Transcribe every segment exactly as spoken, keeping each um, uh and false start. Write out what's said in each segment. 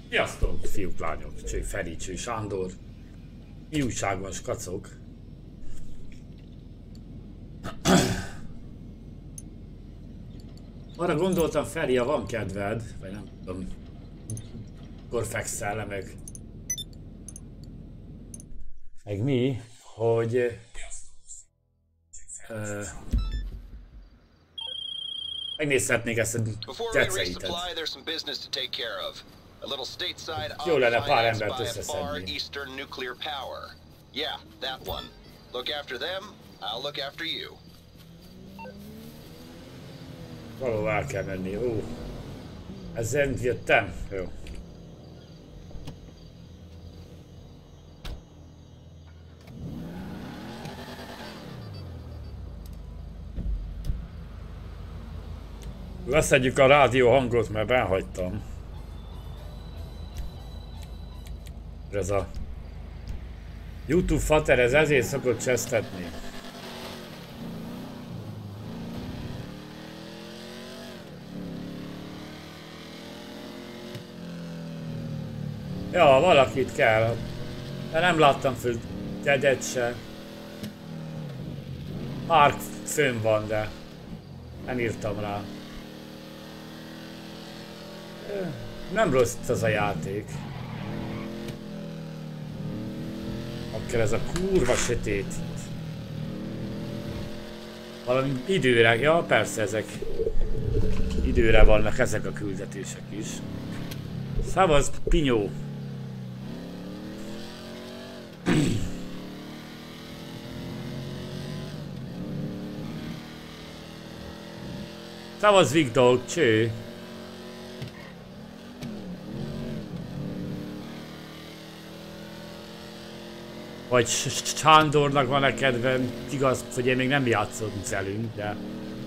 Sziasztok, fiúk, lányok, Cső Feri, Cső Sándor. Mi újság van, skacok? Arra gondoltam, Feri, ha van kedved, vagy nem tudom, akkor fekszel le meg, meg mi, hogy uh, megnézhetnék ezt a tetszeitet. Jó lenne pár embert összeszedni. Yeah, that one. Look after them, I'll look after you. Valahol el kell menni. Ó, ezzel jöttem. Jó. Leszedjük a rádió hangot, mert benhagytam. Ez a YouTube fater, ez ezért szokott csesztetni. Ja, valakit kell. De nem láttam föl Dedet se. Mark fönn van, de nem írtam rá. Nem rossz az a játék. Akkor ez a kurva sötét. Valami időre, ja persze ezek időre vannak ezek a küldetések is. Szavasz, Pinyó! Szavasz, Vigdog, cső! Vagy Sándornak van-e kedvem, igaz, hogy én még nem játszottam velünk, de...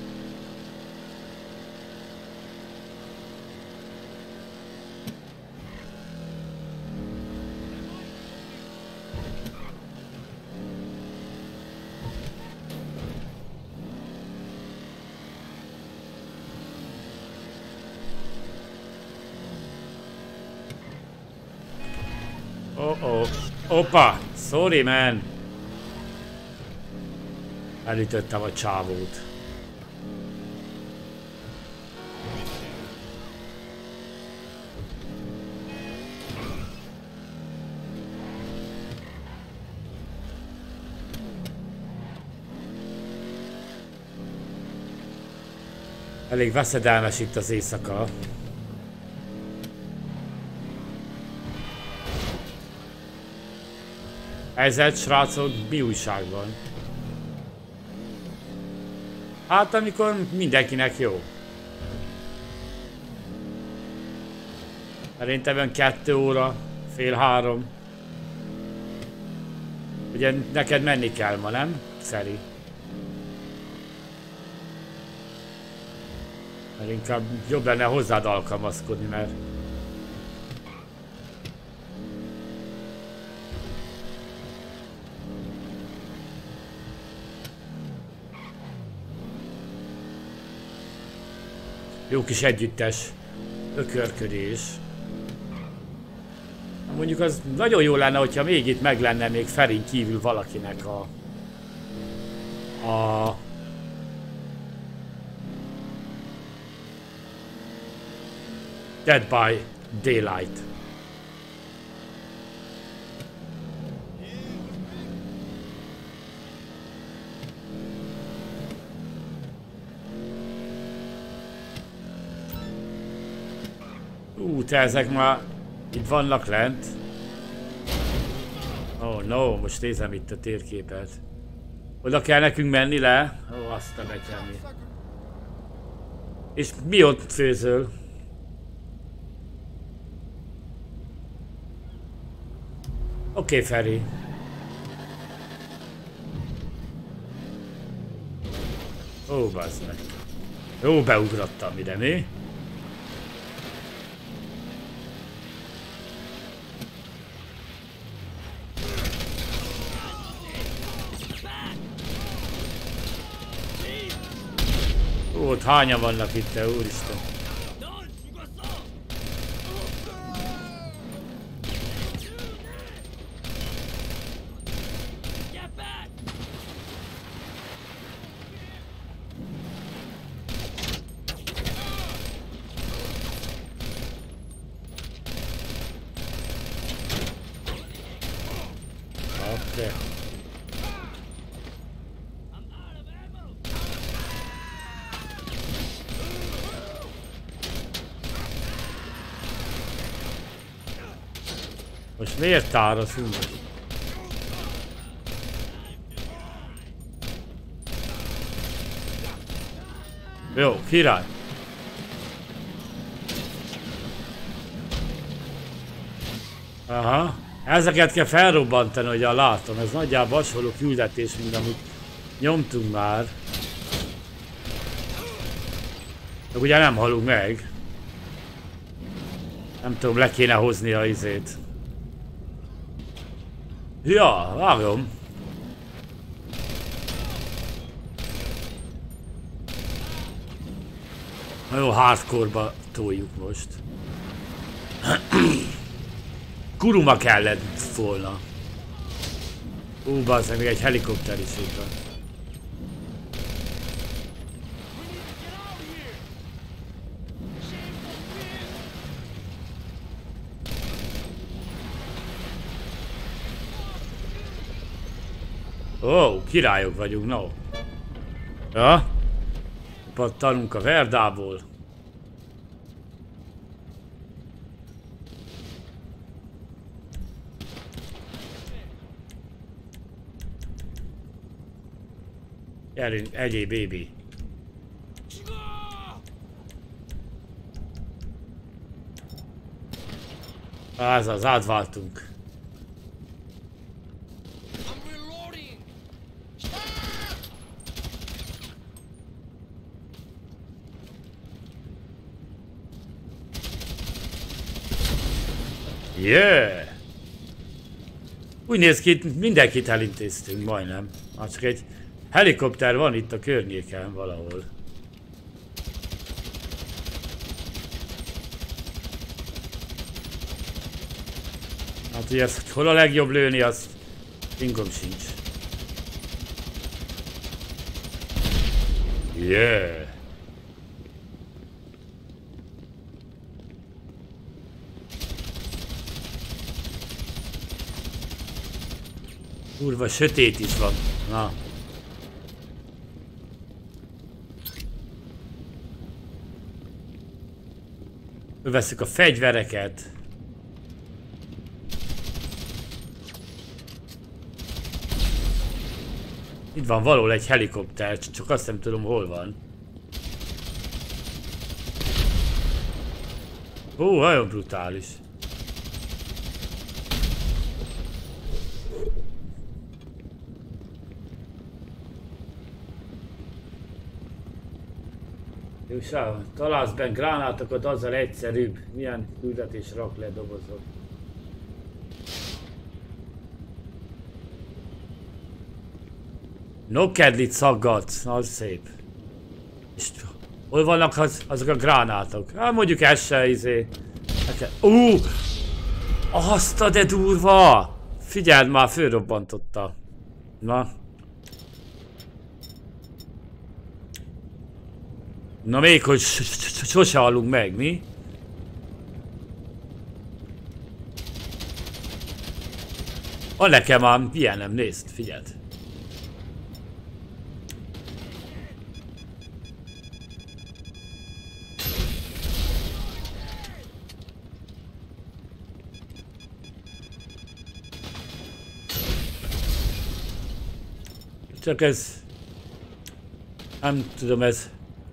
Oh oh, opa! Sorry, man! Elütöttem a csávót. Elég veszedelmes itt az éjszaka. Helyzet, srácok, mi újság van? Hát amikor mindenkinek jó. Szerintem olyan kettő óra, fél három. Ugye neked menni kell ma, nem? Feri. Mert inkább jobb lenne hozzád alkalmazkodni, mert... Jó kis együttes ökörködés. Mondjuk az nagyon jó lenne, hogyha még itt meg lenne még Ferin kívül valakinek a... A... Dead by Daylight. Ú, te ezek már itt vannak lent. Oh no, most nézem itt a térképet. Oda kell nekünk menni le? Ó, oh, azt a betyelmi. És mi ott főzöl? Oké, okay, Feri. Ó, oh, bazd meg. Jó, beugrottam ide, mi? Ó, ott hányan vannak itt, te úristen. De. Most miért tározunk? Jó, király. Aha. Ezeket kell felrobbantani, hogy látom. Ez nagyjából hasonló küldetés, mint amit nyomtunk már. De ugye nem halunk meg. Nem tudom, le kéne hozni a izét. Ja, vágom. Nagyon hardcore-ba toljuk most. Kuruma kellett volna. Ú, bazzeg, még egy helikopter is itt van. Ó, oh, királyok vagyunk, no. Ja? Pattanunk a Verdából. Gyerünk, egyéb baby. Ez az, átváltunk. Yeah! Úgy néz ki, mindenkit elintéztünk majdnem. Hát csak egy helikopter van itt a környéken valahol. Hát ugye ezt hol a legjobb lőni, az fingom sincs. Yeah! Kurva sötét is van. Na. Veszük a fegyvereket. Itt van valahol egy helikopter, csak azt nem tudom hol van. Ó, nagyon brutális. Jó, sá, találsz benne gránátokat, azzal egyszerűbb. Milyen küldetés rak le dobozot. Nokedlit szaggatsz, az szép. És hol vannak az, azok a gránátok? Hát mondjuk ez se izé. Ú! Uh, azt a de durva! Figyeld már, fölrobbantotta. Na. Na még, hogy sose hallunk meg, mi? Van nekem ám ilyenem, nézd, figyeld. Csak ez... Nem tudom, ez...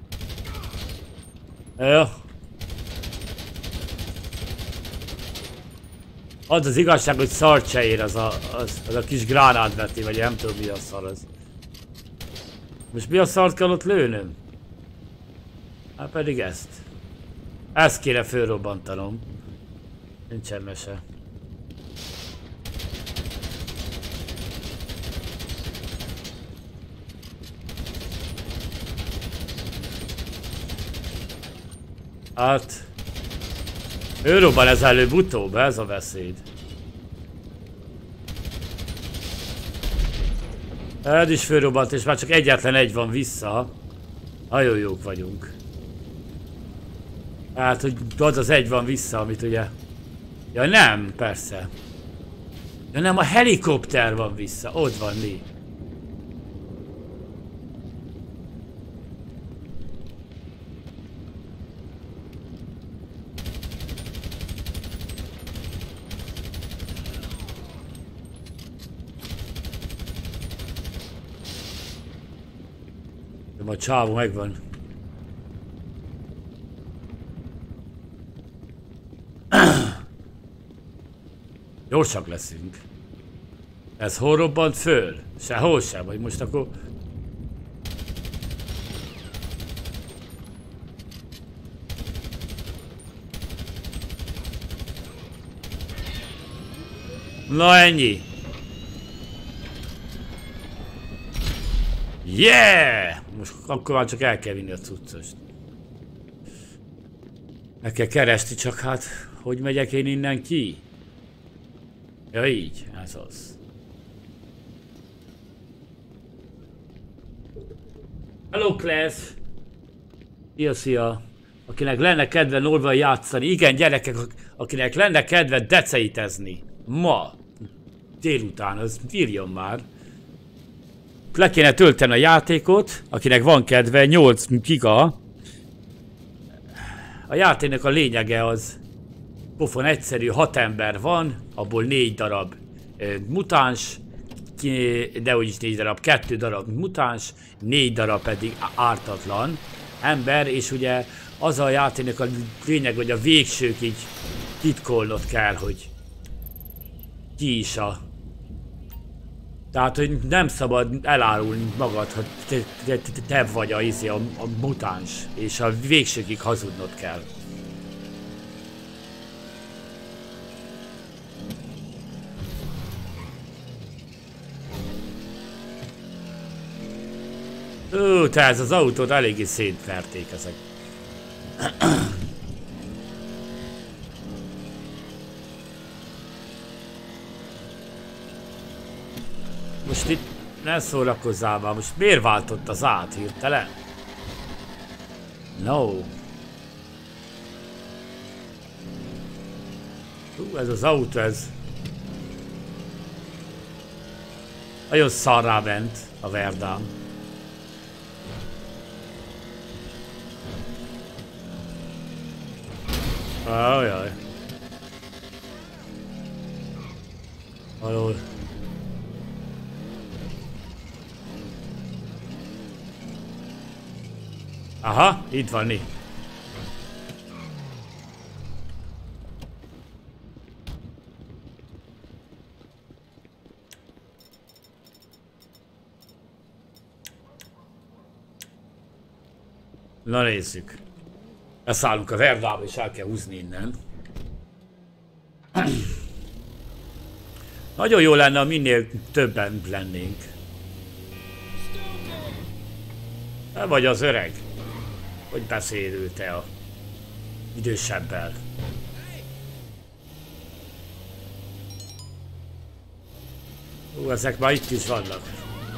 Jó. Az az igazság, hogy szart se ér az a, az, az a kis gránátvető, vagy nem tudom mi a szar az. Most mi a szart kell ott lőnöm? Hát pedig ezt. Ezt kéne fölrobbantanom. Nincsen mese. Hát... Ő robban ez előbb-utóbb, ez a beszéd. Ez is fölrobbant, és már csak egyetlen egy van vissza. Nagyon jók vagyunk. Hát, hogy az az egy van vissza, amit ugye... Ja nem, persze. Ja nem, a helikopter van vissza. Ott van Lee. De a csávó megvan. Gyorsak leszünk. Ez hol robbant föl? Sehol sem, vagy most akkor... Na ennyi! Yeah! Most akkor már csak el kell vinni a cuccost. Meg kell keresni, csak hát, hogy megyek én innen ki? Ja így, ez az. Hello Class! Szia, szia! Akinek lenne kedve Norval játszani, igen gyerekek, akinek lenne kedve deceitezni. Ma! Délután, az írjon már. Le kéne tölteni a játékot, akinek van kedve, nyolc giga. A játéknak a lényege az pofon egyszerű, hat ember van, abból négy darab e, mutáns, de úgyis négy darab, kettő darab mutáns, négy darab pedig ártatlan ember, és ugye az a játéknak a lényeg, hogy a végsőkig titkolnod kell, hogy ki is a... Tehát, hogy nem szabad elárulni magad, hogy te, te, te, te vagy a, a, a mutáns, és a végsőkig hazudnod kell. Ó, te ez az autót eléggé szétverték ezek. Most itt ne szórakozzál már, most miért váltott az át hirtelen? No. Hú, ez az autó, ez... Nagyon szarrá ment a Verdám. Ajaj. Valahol. Aha, itt van mi. Na nézzük. Leszállunk a Verdába és el kell húzni innen. Nagyon jó lenne, ha minél többen lennénk. Te vagy az öreg. Hogy beszélő te a idősebbel. Ó, ezek már itt is vannak.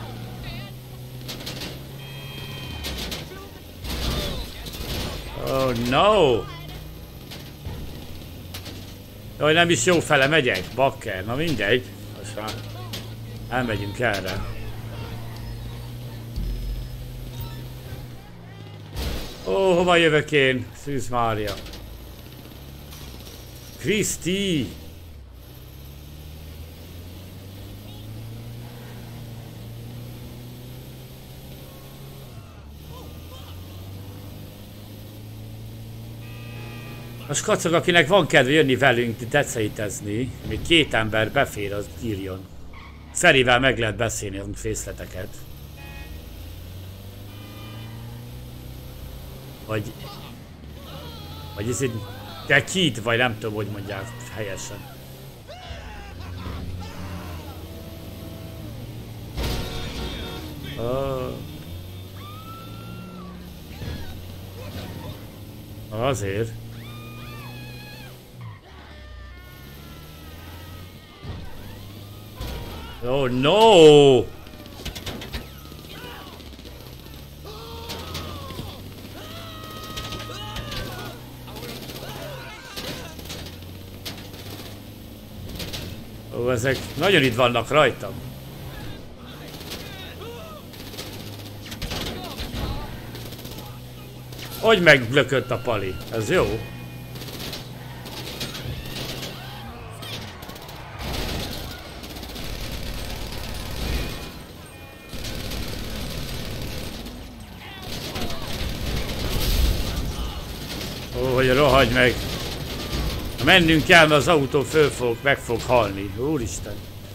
Oh no! Jaj, nem is jó fele megyek, bakker. Na mindegy. Most már elmegyünk erre. Ó, oh, hova jövök én? Szűz Mária. Kriszti! A skacok, akinek van kedve jönni velünk deceitezni, még két ember befér, az írjon. Ferivel meg lehet beszélni a részleteket. Vagy... Vagy ez egy... Te kit, vagy nem tudom, hogy mondják helyesen. Oh. Azért. Oh no! Ó, ezek nagyon itt vannak rajtam. Hogy meglökött a pali? Ez jó. Ó, hogy rohagy meg. Mennünk kell, mert az autó föl fog, meg fog halni. Úristen.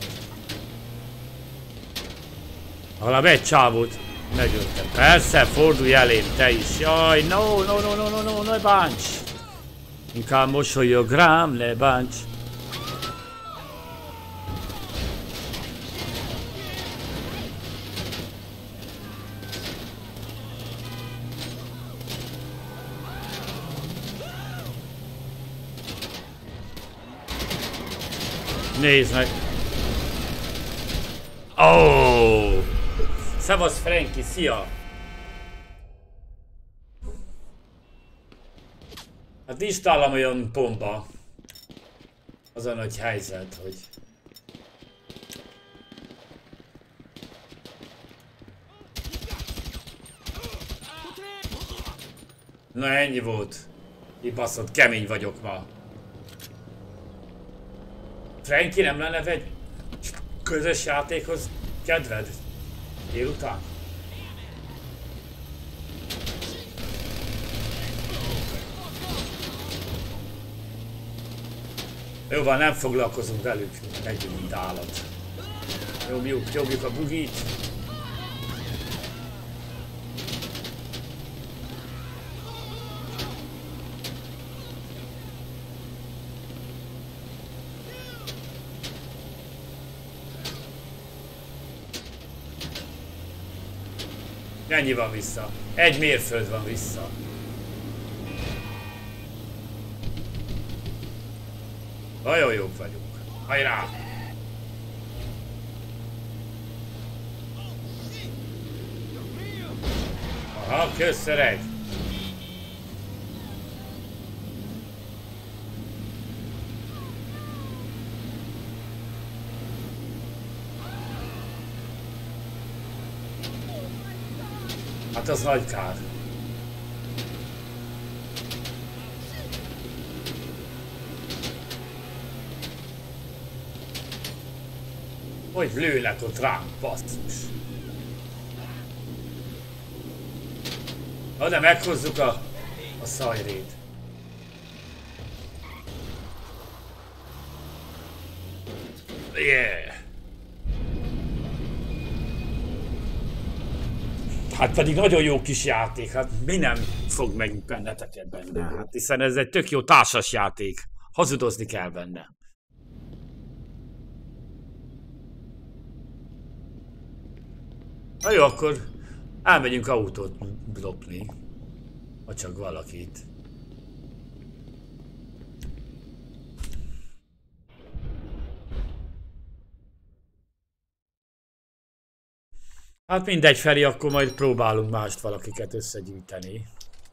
Legalább egy csávót megöltem. Persze, fordulj elém, te is. Jaj, no, no, no, no, no, no, ne bánts. Inkább mosolyog rám, ne bánts. Nézd meg! Ó! Oh! Szevasz Frankie, szia! Hát nincs talán olyan bomba. Az a nagy helyzet, hogy... Na ennyi volt. Kibaszott, kemény vagyok ma. Frankie, nem lenne egy közös játékhoz kedved? Délután? Jó van, nem foglalkozunk velük, megyünk mint állat. Nyomjuk, nyomjuk a bugit. Ennyi van vissza. Egy mérföld van vissza. Nagyon jók vagyunk. Hajrá! Aha, kösz öreg! Hát az nagy kár. Hogy lőnek ott rám, basszus. Na de meghozzuk a, a szajrét. Yeah! Hát pedig nagyon jó kis játék, hát mi nem fog meg benneteket benne? Hát hiszen ez egy tök jó társas játék. Hazudozni kell benne. Na jó, akkor elmegyünk autót lopni. Ha csak valakit. Hát mindegy, Feri, akkor majd próbálunk mást valakiket összegyűjteni.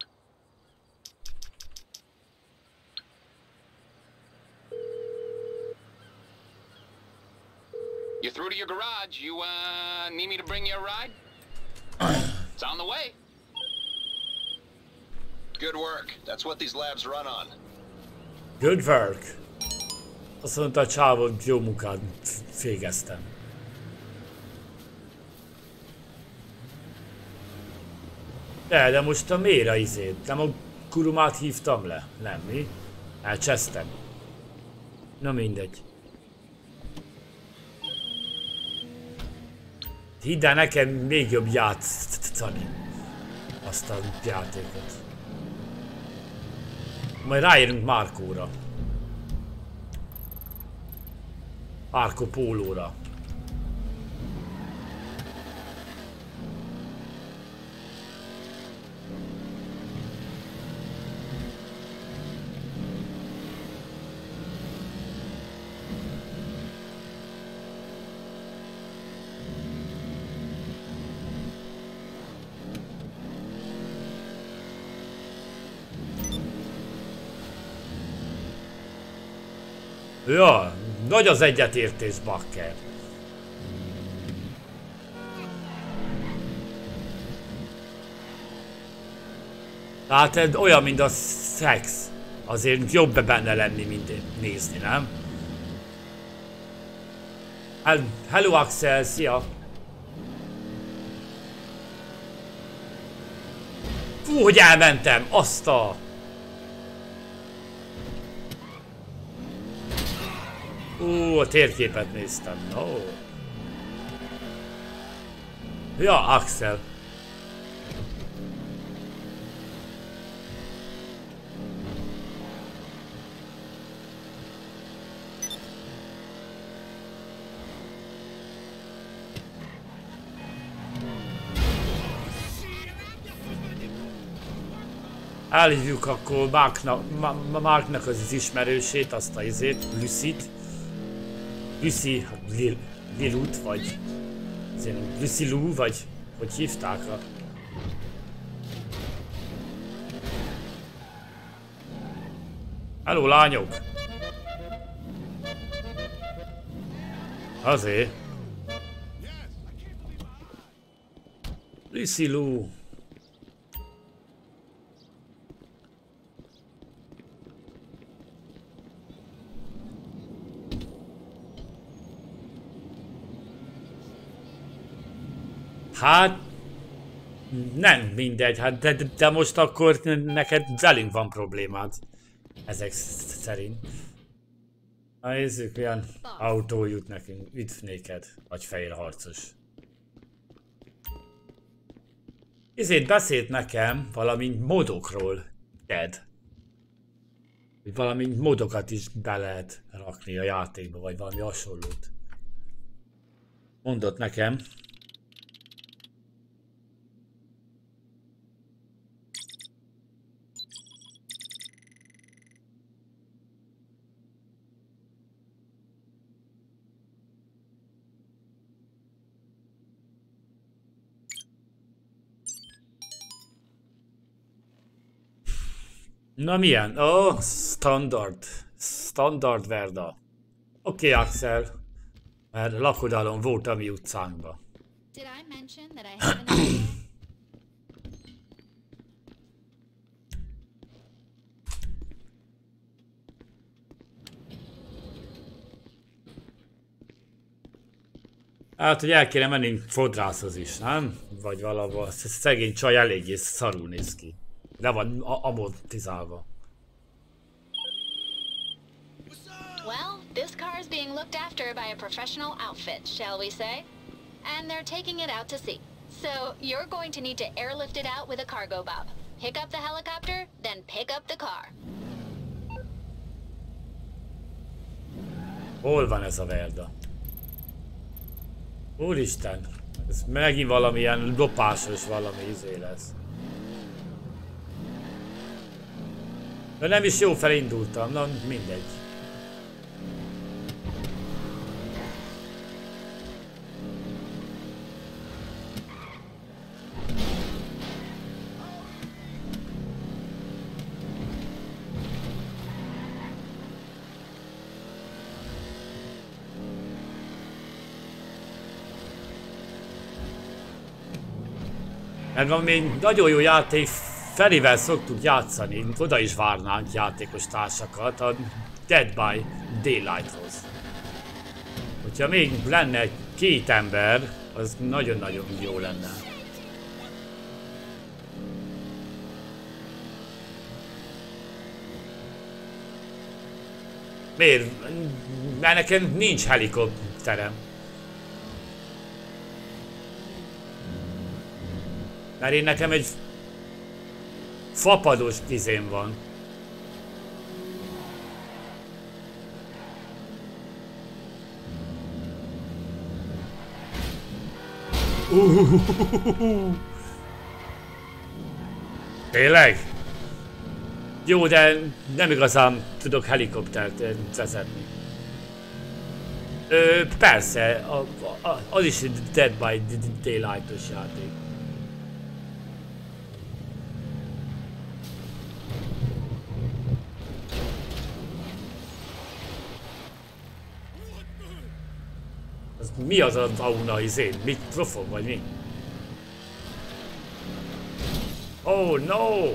You're through to your garage. You, uh, need me to bring you a ride? It's on the way. Good work. That's what these labs run on. Good work. Azt mondta a csávon, jó munkát végeztem. De, de most a miért a izét? Nem a kurumát hívtam le? Nem, mi? Elcsesztem. Na mindegy. Hidd el nekem, még jobb játszani azt a játékot. Majd ráérünk Markóra. Marco Pólóra. Ja, Nagy az egyetértés, bakker. Tehát ez olyan, mint a szex. Azért jobb benne lenni, mint nézni, nem? Hello Axel, szia! Fú, hogy elmentem! Azt a... Ú, a térképet néztem. No. Ja, Axel. Elhívjuk akkor Marknak, Marknak az ismerősét, azt a izét, Lucy-t. Lucy Lil, Lilut, vagy Lucy Lou, vagy hogy hívták a... Hello, lányok! Azért. Lucy Lou. Hát... Nem mindegy, hát de, de most akkor neked velünk van problémád. Ezek szerint. Na nézzük, milyen autó jut nekünk, üdv néked, vagy fehér harcos. Ezért beszélt nekem valami módokról, Ted. Hogy valami módokat is be lehet rakni a játékba, vagy valami hasonlót. Mondott nekem. Na milyen? Oh, standard. Standard Verda. Oké, okay, Axel. Mert lakodalom volt a mi utcánkba. Hát, hogy el kéne menni fodrászhoz is, nem? Vagy valahol. Szegény csaj eléggé szarul néz ki. Le van amortizálva. Well, this car is being looked after by a professional outfit, shall we say? And they're taking it out to sea. So you're going to need to airlift it out with a cargo bob. Pick up the helicopter, then pick up the car. Hol van ez a Verda? Úristen, ez megint valamilyen lopásos valami izé lesz. De nem is jó felindultam, na mindegy. Meg ami nagyon jó játék, Ferivel szoktuk játszani, oda is várnánk játékos társakat a Dead by Daylighthoz. Hogyha még lenne két ember, az nagyon-nagyon jó lenne. Miért? Mert nekem nincs helikopterem. Mert én nekem egy fapados tizém van. Uh, Tényleg? Jó, de nem igazán tudok helikoptert vezetni. Ö, persze, a, a, az is Dead by Daylight-os játék. Az, mi az az auna izén? Mit profon vagy mi? Oh no!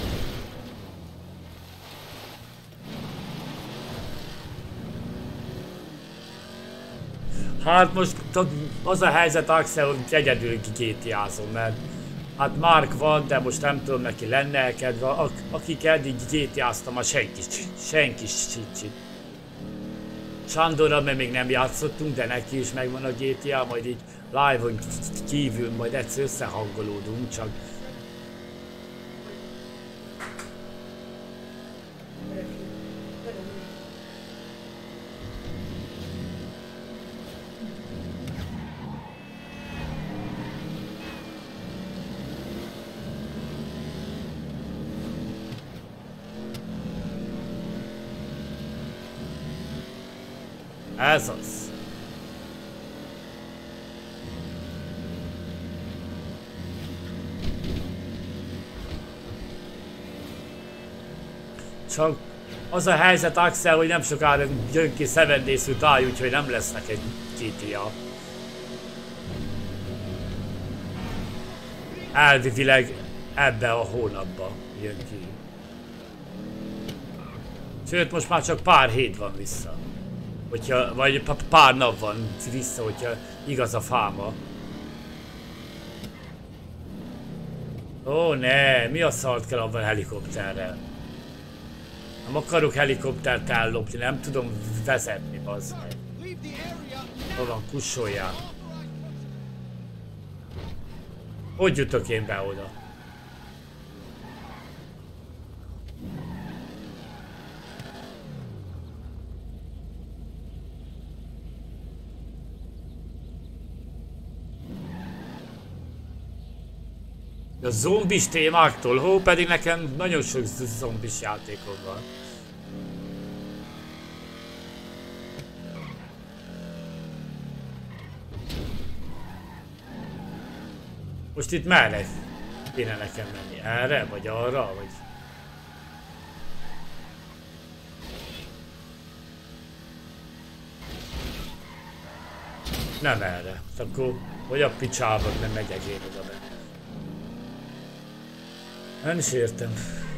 Hát most az a helyzet, Axel, hogy egyedül gétiázom, mert hát Mark van, de most nem tudom, neki lenne kedve. Ak akik eddig gétiáztam, a senki, senki sincs. Sándorral még nem játszottunk, de neki is megvan a gé té á, majd így live-on kívül majd egyszer összehangolódunk, csak ez az. Csak az a helyzet, Axel, hogy nem sokára jön ki Seven Days to Die, úgyhogy nem lesz neked gé té á. Elvileg ebbe a hónapba jön ki. Sőt, most már csak pár hét van vissza. Hogyha, vagy pár nap van vissza, hogyha igaz a fáma. Ó, ne, mi a szart kell abban a helikopterrel? Nem akarok helikoptert ellopni, nem tudom vezetni, bazd meg. Hol van, kussoljál. Hogy jutok én be oda? A zombis témáktól, hó, pedig nekem nagyon sok zombis játékom van. Most itt merre kéne nekem menni? Erre, vagy arra, vagy... Nem erre. Akkor, hogy a picsába nem megyek én oda be. Nem is értem.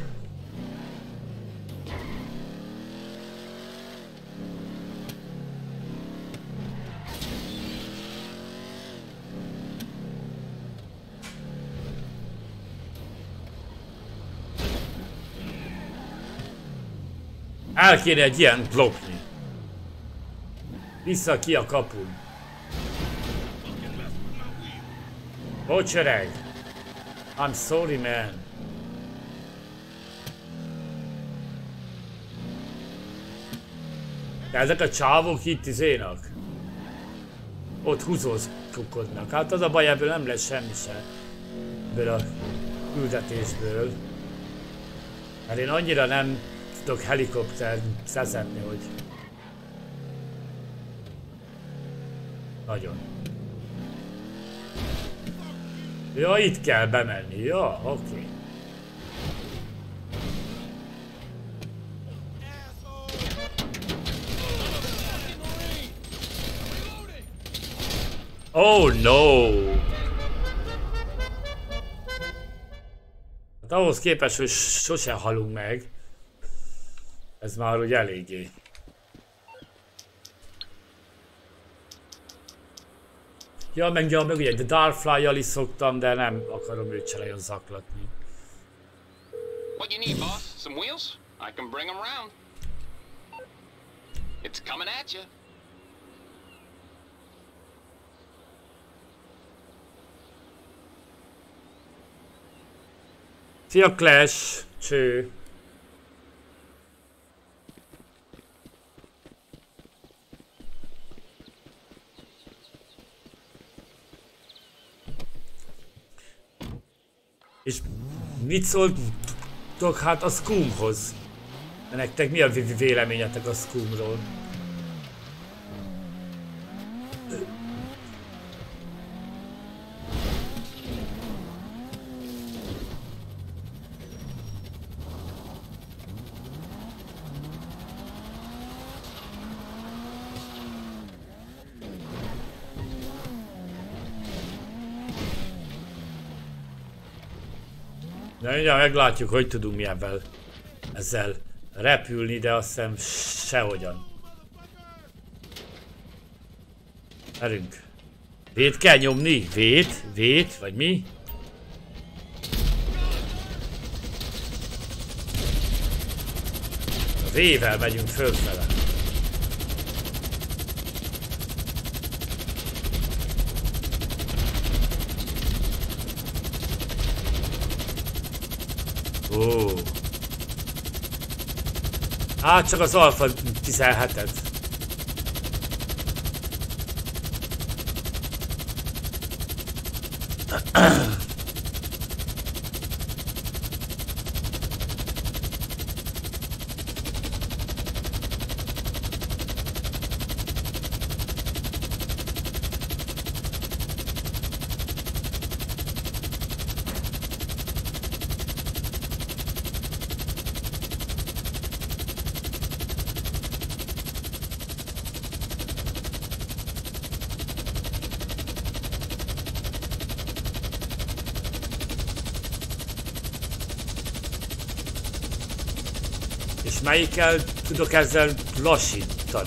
El kéne egy ilyen lopni. Vissza ki a kapun. Bocs, öreg. I'm sorry, man. De ezek a csávok itt izénak. Ott húzózkodnak. Hát az a baj, ebből nem lesz semmi se. Ebből a küldetésből. Mert én annyira nem tudok helikoptert vezetni, hogy... Nagyon. Ja, itt kell bemenni. Ja, oké. Okay. Oh no! Hát ahhoz képest, hogy sosem halunk meg. Ez már úgy eléggé. Ja, meg, ja, meg ugye, de Darkfly-jal is szoktam, de nem akarom őt se nagyon zaklatni. What you need, boss? Some wheels? I can bring them round. It's coming at you. Szia Clash! Cső! És mit szóltok hát a Scumhoz? Nektek mi a véleményetek a Scumról? Na, ugye meglátjuk, hogy tudunk mi ebben ezzel repülni, de azt hiszem sehogyan. Erünk. Vét kell nyomni? Vét? Vét? Vagy mi? A V-vel megyünk fölfele. Ó. Hát csak az Alfa tizenhetet. Melyikkel tudok ezzel lassítani?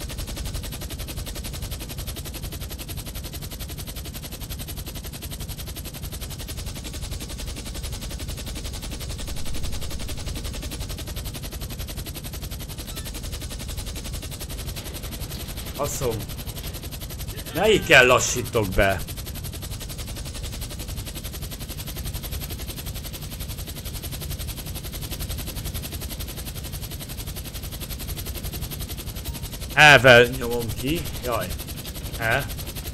Faszom. Melyikkel lassítok be? Elvel nyomom ki. Jaj. El.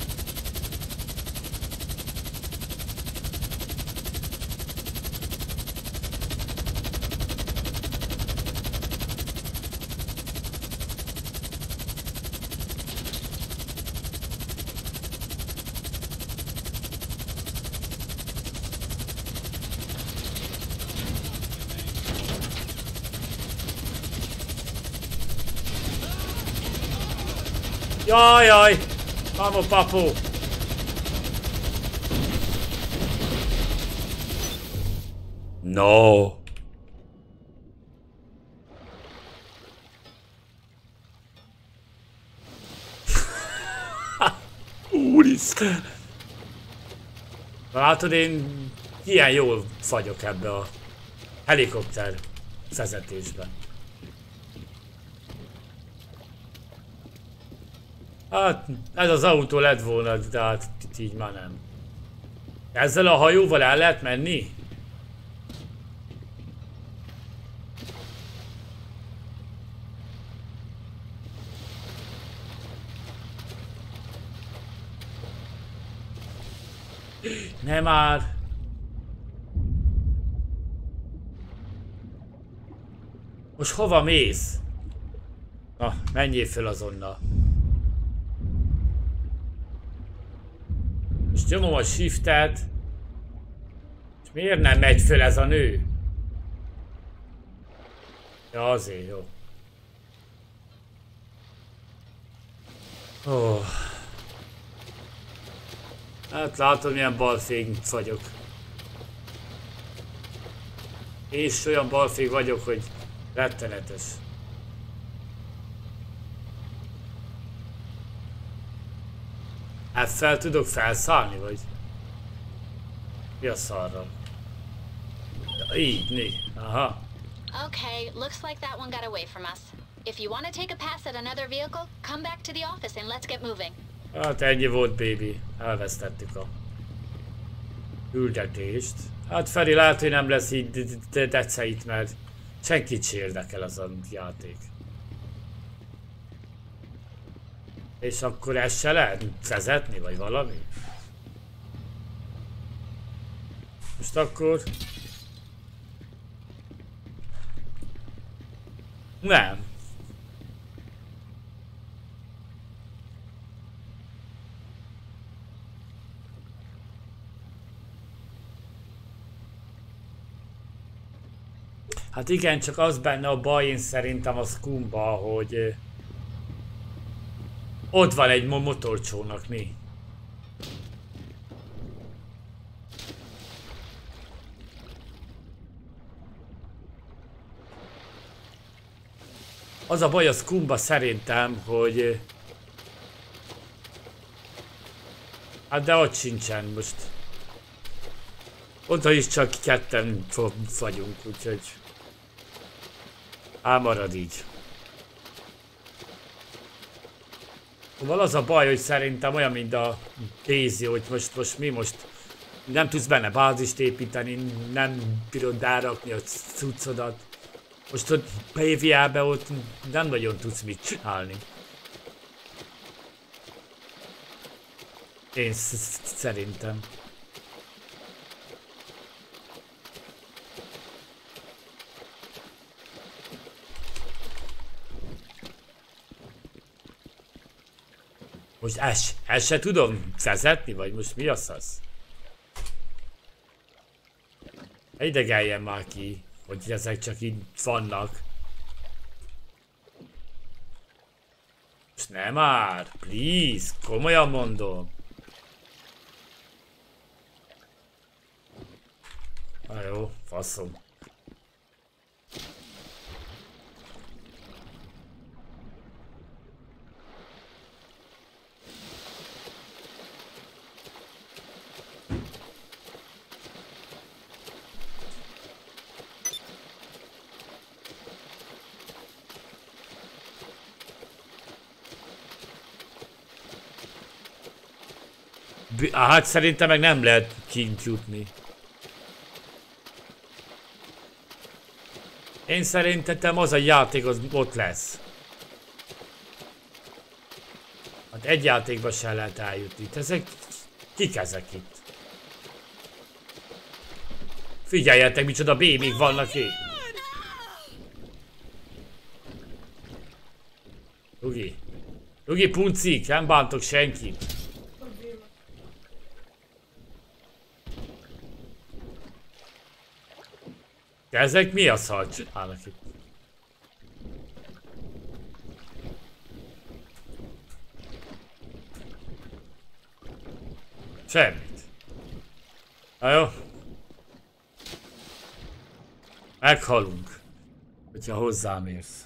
Jaj, jaj! Mamo, papu! No! Úristen! Látod, én ilyen jól fagyok ebbe a helikopter vezetésben. Hát, ez az autó lett volna, de hát így már nem. Ezzel a hajóval el lehet menni? Nem már! Most hova mész? Na, menjél föl azonnal. Most nyomom a shiftet. És miért nem megy föl ez a nő? Ja, azért jó. Oh. Hát látod, milyen balfég vagyok. És olyan balfég vagyok, hogy rettenetes. Hát fel tudok felszállni, vagy? Mi a szarra? Ja, így, né. Aha. Okay, looks like that one got away from us. If you want to take a pass at another vehicle, come back to the office and let's get moving. Hát ennyi volt, baby. Elvesztettük a küldetést. Hát Feri, lehet, hogy nem lesz így deceit, mert senkit se érdekel az a játék. És akkor ezt se lehet vezetni, vagy valami? Most akkor... Nem. Hát igen, csak az benne a baj, én szerintem a Scumba, hogy ott van egy motorcsónak, mi? Az a baj a Scumba szerintem, hogy... Hát de ott sincsen most. Oda is csak ketten vagyunk, úgyhogy... Á, marad így. Szóval az a baj, hogy szerintem olyan, mint a Daisy, hogy most, most mi most nem tudsz benne bázist építeni, nem bírod rárakni a cuccodat. Most ott Paviábe ott nem nagyon tudsz mit csinálni. Én szerintem. Most ezt, ezt se tudom vezetni, vagy most mi az az? Idegeljen már ki, hogy ezek csak így vannak. Most nem már, please, komolyan mondom. Na jó, faszom. Hát szerintem meg nem lehet kint jutni. Én szerintem az a játék az ott lesz. Hát egy játékban sem lehet eljutni. Ezek kik ezek itt? Figyeljetek, micsoda bébék vannak itt. Rugi. Rugi puncik, nem bántok senkit. Ezek mi a szar csinálnak itt? Semmit. Na jó. Meghalunk, hogyha hozzám érsz.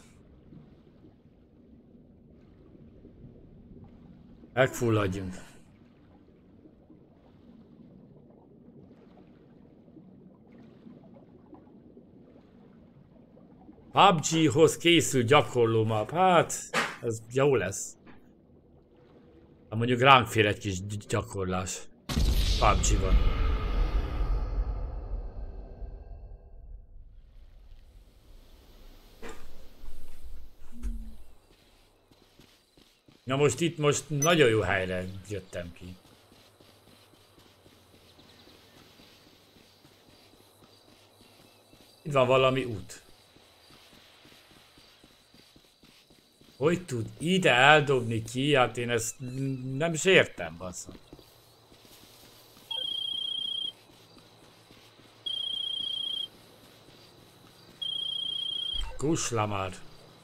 Megfulladjunk. pé u bé gé-hoz készül gyakorló map, hát ez jó lesz. Hát mondjuk ránk fér egy kis gyakorlás pé u bé gé-ban. Na most itt most nagyon jó helyre jöttem ki. Itt van valami út. Hogy tud ide eldobni ki? Hát én ezt nem is értem, basszom. Kusla már.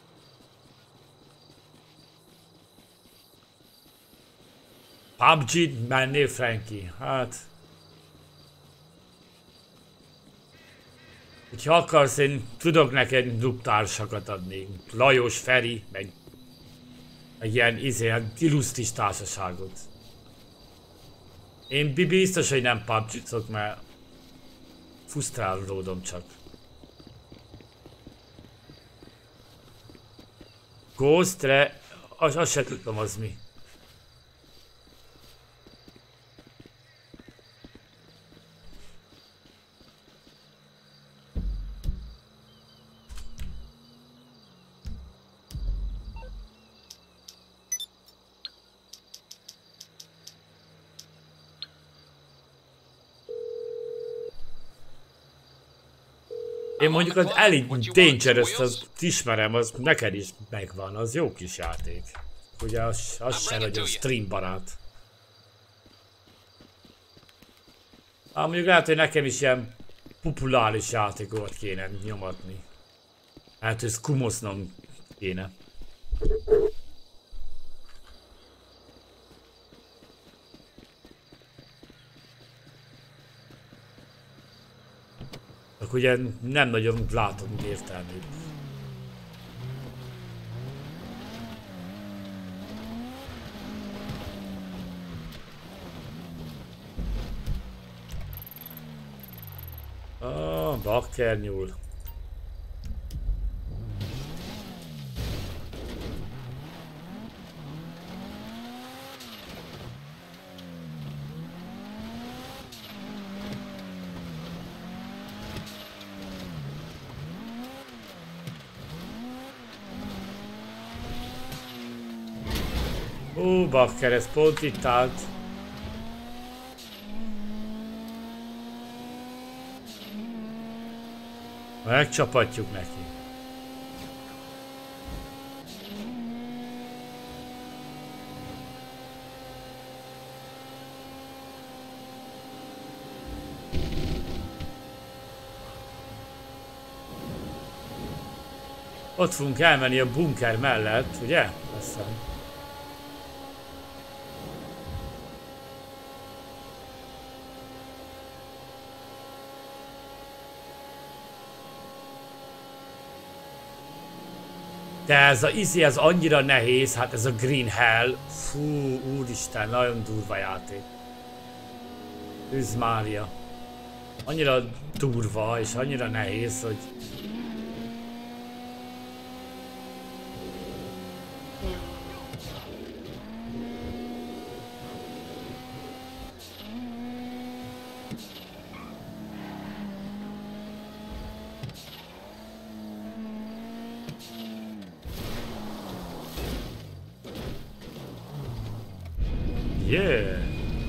pé u bé gé-t mennél, Frankie? Hát... Ha akarsz, én tudok neked duptársakat adni. Lajos, Feri, meg... Egy ilyen izé, illusztris társaságot. Én biztos, hogy nem pé u bé gé-zok, mert... Fusztrálódom csak. Ghostre... Az, azt se tudom, az mi. Én mondjuk az Elite Dangerous-t azt ismerem, az neked is megvan, az jó kis játék. Ugye az, az sem nagyon stream barát. Ám mondjuk lehet, hogy nekem is ilyen populáris játékokat kéne nyomatni. Hát, hogy skumosznom kéne. Akkor ugye nem nagyon látom értelmét. Na, bakker nyúl. Ó, bakker, ez pont itt állt. Megcsapatjuk neki. Ott fogunk elmenni a bunker mellett, ugye? Azt hiszem. De ez a izi, ez annyira nehéz, hát ez a Green Hell, fú, úristen, nagyon durva játék. Üz Mária. Annyira durva és annyira nehéz, hogy... Yeah.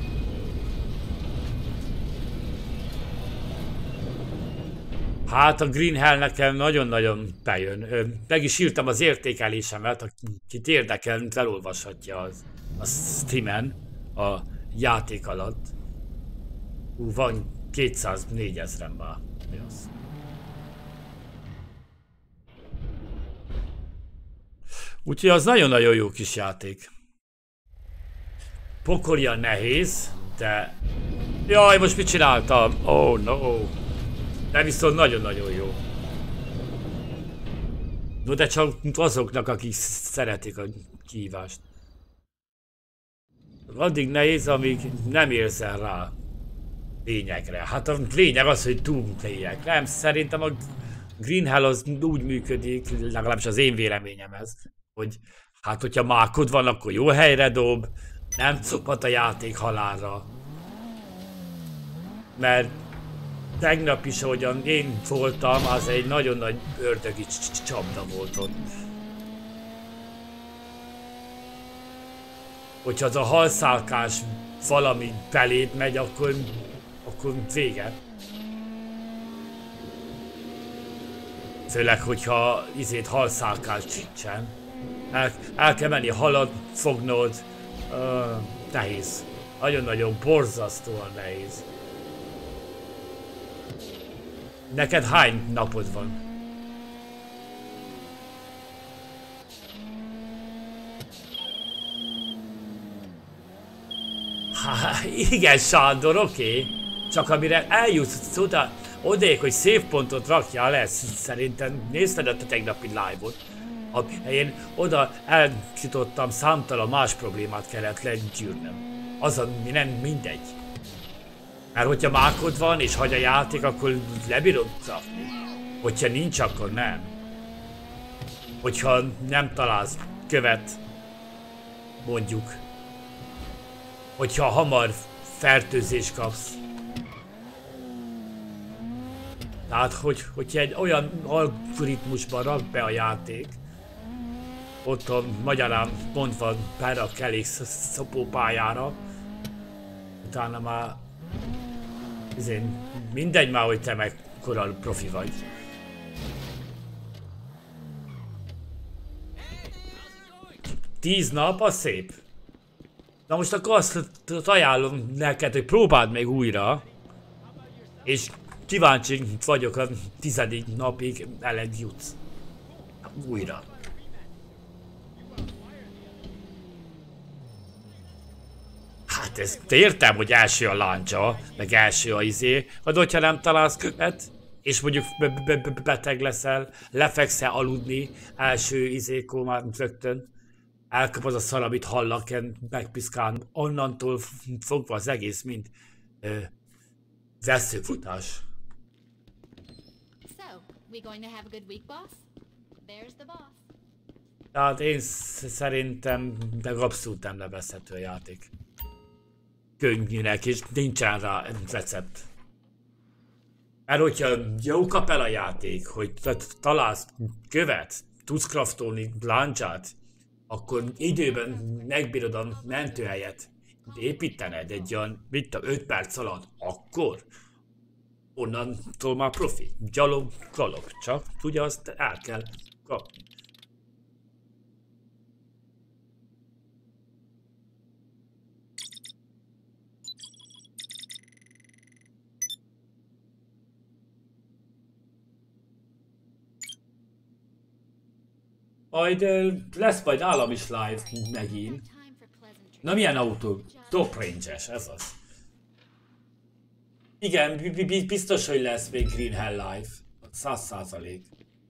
Hát a Green Hell nekem nagyon-nagyon bejön. Meg is írtam az értékelésemet, akit érdekel, elolvashatja az, a Steamen a játék alatt. Ú, van kétszáznégyezer már. Mi az? Úgyhogy az nagyon-nagyon jó kis játék. Pokolian nehéz, de... Jaj, most mit csináltam? Oh no! De viszont nagyon-nagyon jó. No, de csak azoknak, akik szeretik a kihívást. Addig nehéz, amíg nem érzel rá lényegre. Hát a lényeg az, hogy túléljek. Nem, szerintem a Green Hell az úgy működik, legalábbis az én véleményem ez, hogy hát hogyha mákod van, akkor jó helyre dob, nem cuphat a játék halálra. Mert tegnap is, ahogyan én voltam, az egy nagyon nagy ördögi csapda volt ott. Hogyha az a halszálkás valami beléd megy, akkor, akkor vége. Főleg, hogyha izét halszálkás sincsen. El, el kell menni halat fognod. Uh, nehéz. Nagyon-nagyon borzasztóan nehéz. Neked hány napod van? Há, igen, Sándor, oké. Okay. Csak amire eljutsz oda, odék, hogy save pontot rakjál le, szerintem nézted a tegnapi live-ot. Én oda eljutottam, számtalan más problémát kellett legyűrnöm. Az, ami nem mindegy. Mert hogyha mákod van és hagy a játék, akkor lebírod rakni. Hogyha nincs, akkor nem. Hogyha nem találsz követ, mondjuk. Hogyha hamar fertőzést kapsz. Tehát, hogy, hogyha egy olyan algoritmusban rak be a játék, ott a magyarán mondva berak elég szopópályára, utána már izén, mindegy már, hogy te mekkora profi vagy. Tíz nap, az szép. Na most akkor azt ajánlom neked, hogy próbáld meg újra, és kíváncsi vagyok a tizedik napig eled jutsz. Újra. Hát ezt értem, hogy első a láncsa, meg első a izé, vagy hogyha nem találsz követ, és mondjuk be be be beteg leszel, lefekszel aludni, első izékor már rögtön, elkapod a szar, amit hallak, megpiszkál, onnantól fogva az egész mind ö, veszőfutás. we going to have a good week, boss? There's the boss. Tehát én szerintem de abszolút nem nevezhető a játék. Könnyűnek, és nincsen rá recept. Mert hogyha jó kap el a játék, hogy találsz követ, tudsz craftolni láncsát, akkor időben megbírod a mentőhelyet építened egy olyan, mit tudom, öt perc alatt, akkor onnantól már profi. Gyalog, galog, csak ugye azt el kell kapni. Majd lesz majd nálam is live megint. Na milyen autó? Top Range-es, ez az. Igen, biztos, hogy lesz még Green Hell live. Száz százalék.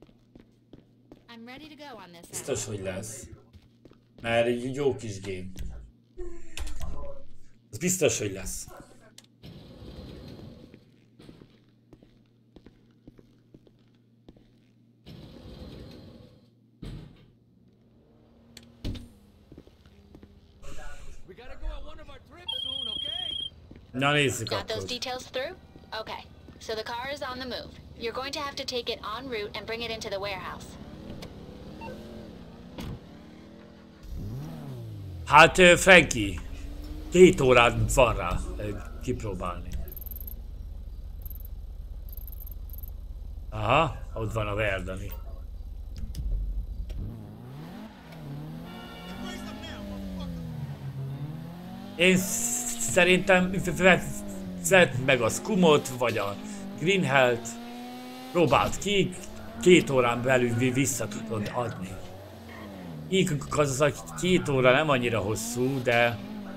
Biztos, hogy lesz. Mert jó kis game. Ez biztos, hogy lesz. Na nézzük Got those akkor. details through? Okay. So the car is on the move. You're going to have to take it en route and bring it into the warehouse. Hát Frankie, két órád van rá kipróbálni. Aha, ott van a Verdani. Én szerintem vedd meg a Scumot, vagy a Green Hell-t, próbáld ki, két órán belül vissza tudod adni. Így az a két óra nem annyira hosszú, de...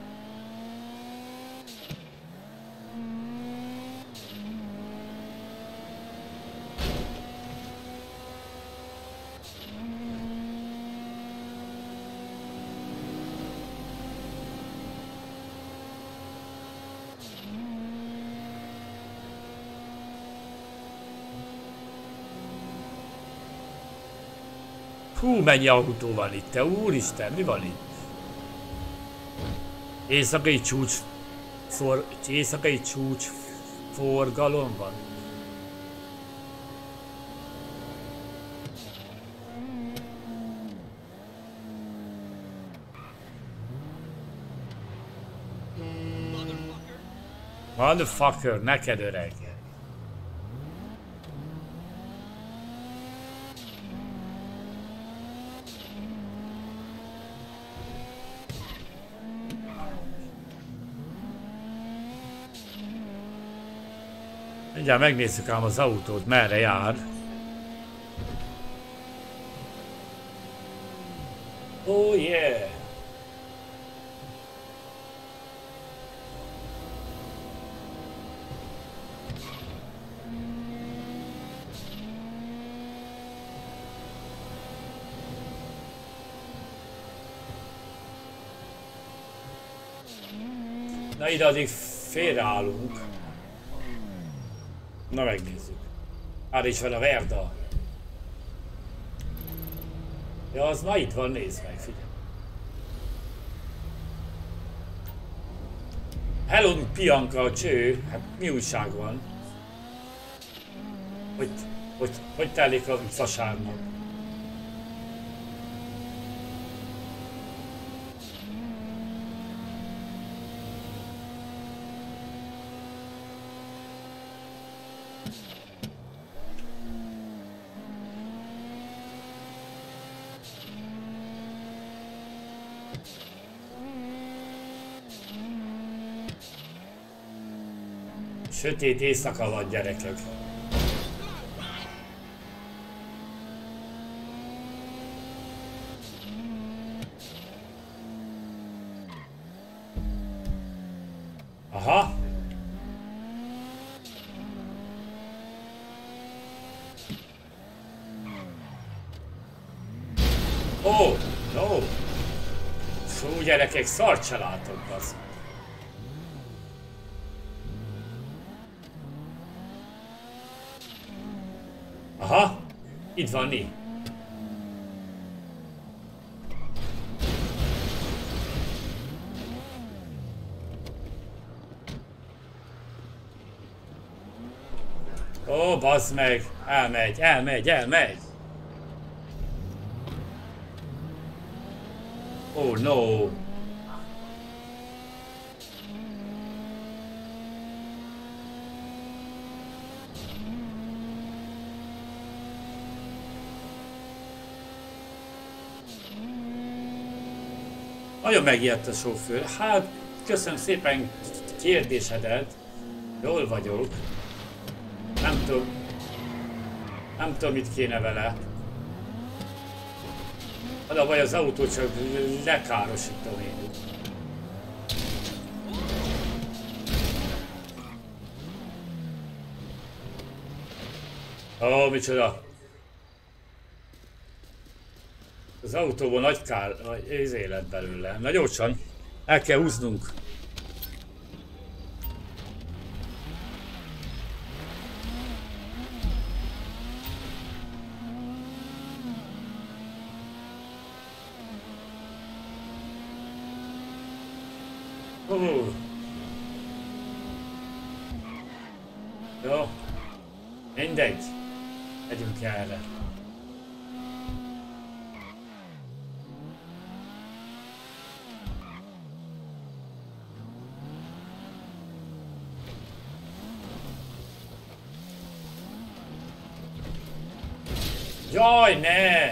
Hú, mennyi autó van itt, te úristen, mi van itt? Éjszakai csúcs... For, éjszakai csúcs... forgalom van. Motherfucker, neked öreg. Mindjárt megnézzük ám az autót, merre jár. Oh yeah! Na ide addig félreállunk. Na megnézzük. Már is van a Verda. Ja, az ma itt van, nézd meg, figyelj. Hello, Pianka, a cső. Hát mi újság van? Hogy, hogy, hogy telik a vasárnap? Sötét éjszaka van, gyerekek. Aha. Ó, oh, no. Fú, gyerekek, szart se látok, az. Aha! Itt van Ni. Ó, bazd meg! Elmegy, elmegy, elmegy! Oh no! Nagyon megijedt a sofőr. Hát, köszönöm szépen kérdésedet. Jól vagyok. Nem tudom. Nem tudom, mit kéne vele. Az a baj, az autó csak lekárosítom én. Ó, micsoda. Az autóban nagy kár, ez élet belőle. Na gyorsan, el kell húznunk. Oh. Jó, mindegy. Megyünk erre. Jaj, ne!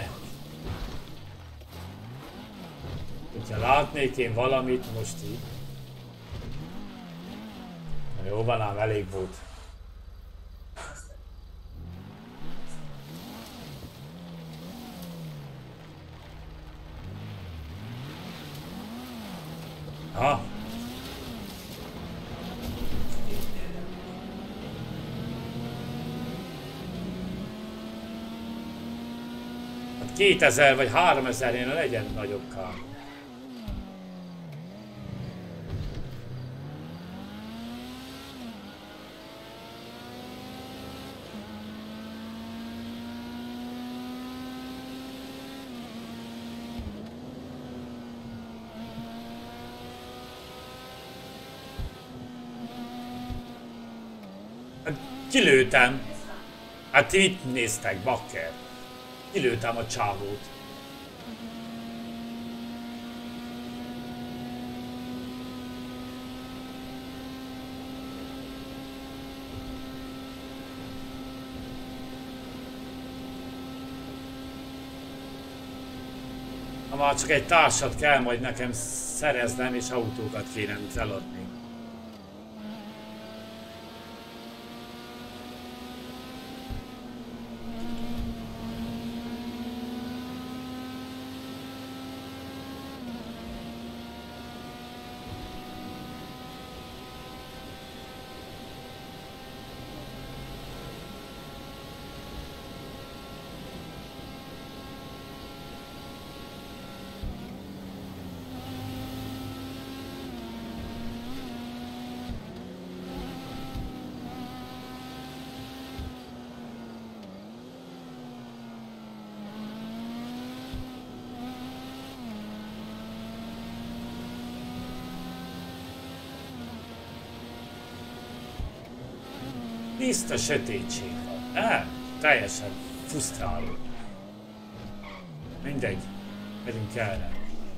Hogyha látnék én valamit most így. Jó van ám, elég volt. Ha? Hát kétezer vagy háromezer-nél legyen nagyobb kár. Kilőtem. Hát ti mit néztek, bakker? Kilőtem a csávót. Ha már csak egy társat kell majd nekem szereznem, és autókat kéne eladni. Tiszta sötétség van. Nem, teljesen frusztráló. Mindegy, megyünk erre.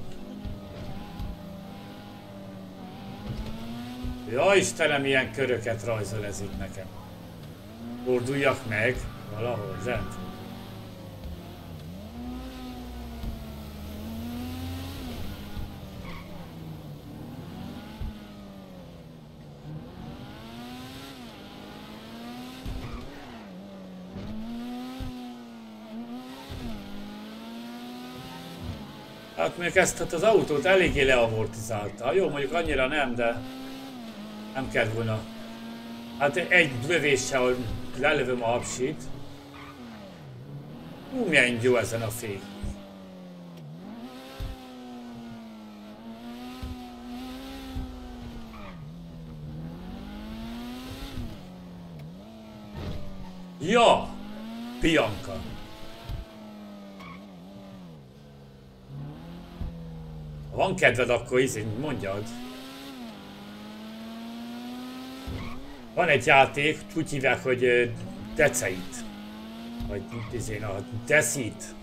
Ja Istenem, milyen köröket rajzol ez itt nekem. Forduljak meg valahol, rend. Hát még ezt az autót eléggé leamortizálta. Jó, mondjuk annyira nem, de nem kell volna. Hát egy lövéssel lelövöm a hapsit. Hú, milyen jó ezen a fény. Ja, Bianca. Ha van kedved, akkor izé, mondjad. Van egy játék, úgy hívják, hogy Deceit. Vagy izé, a Deceit.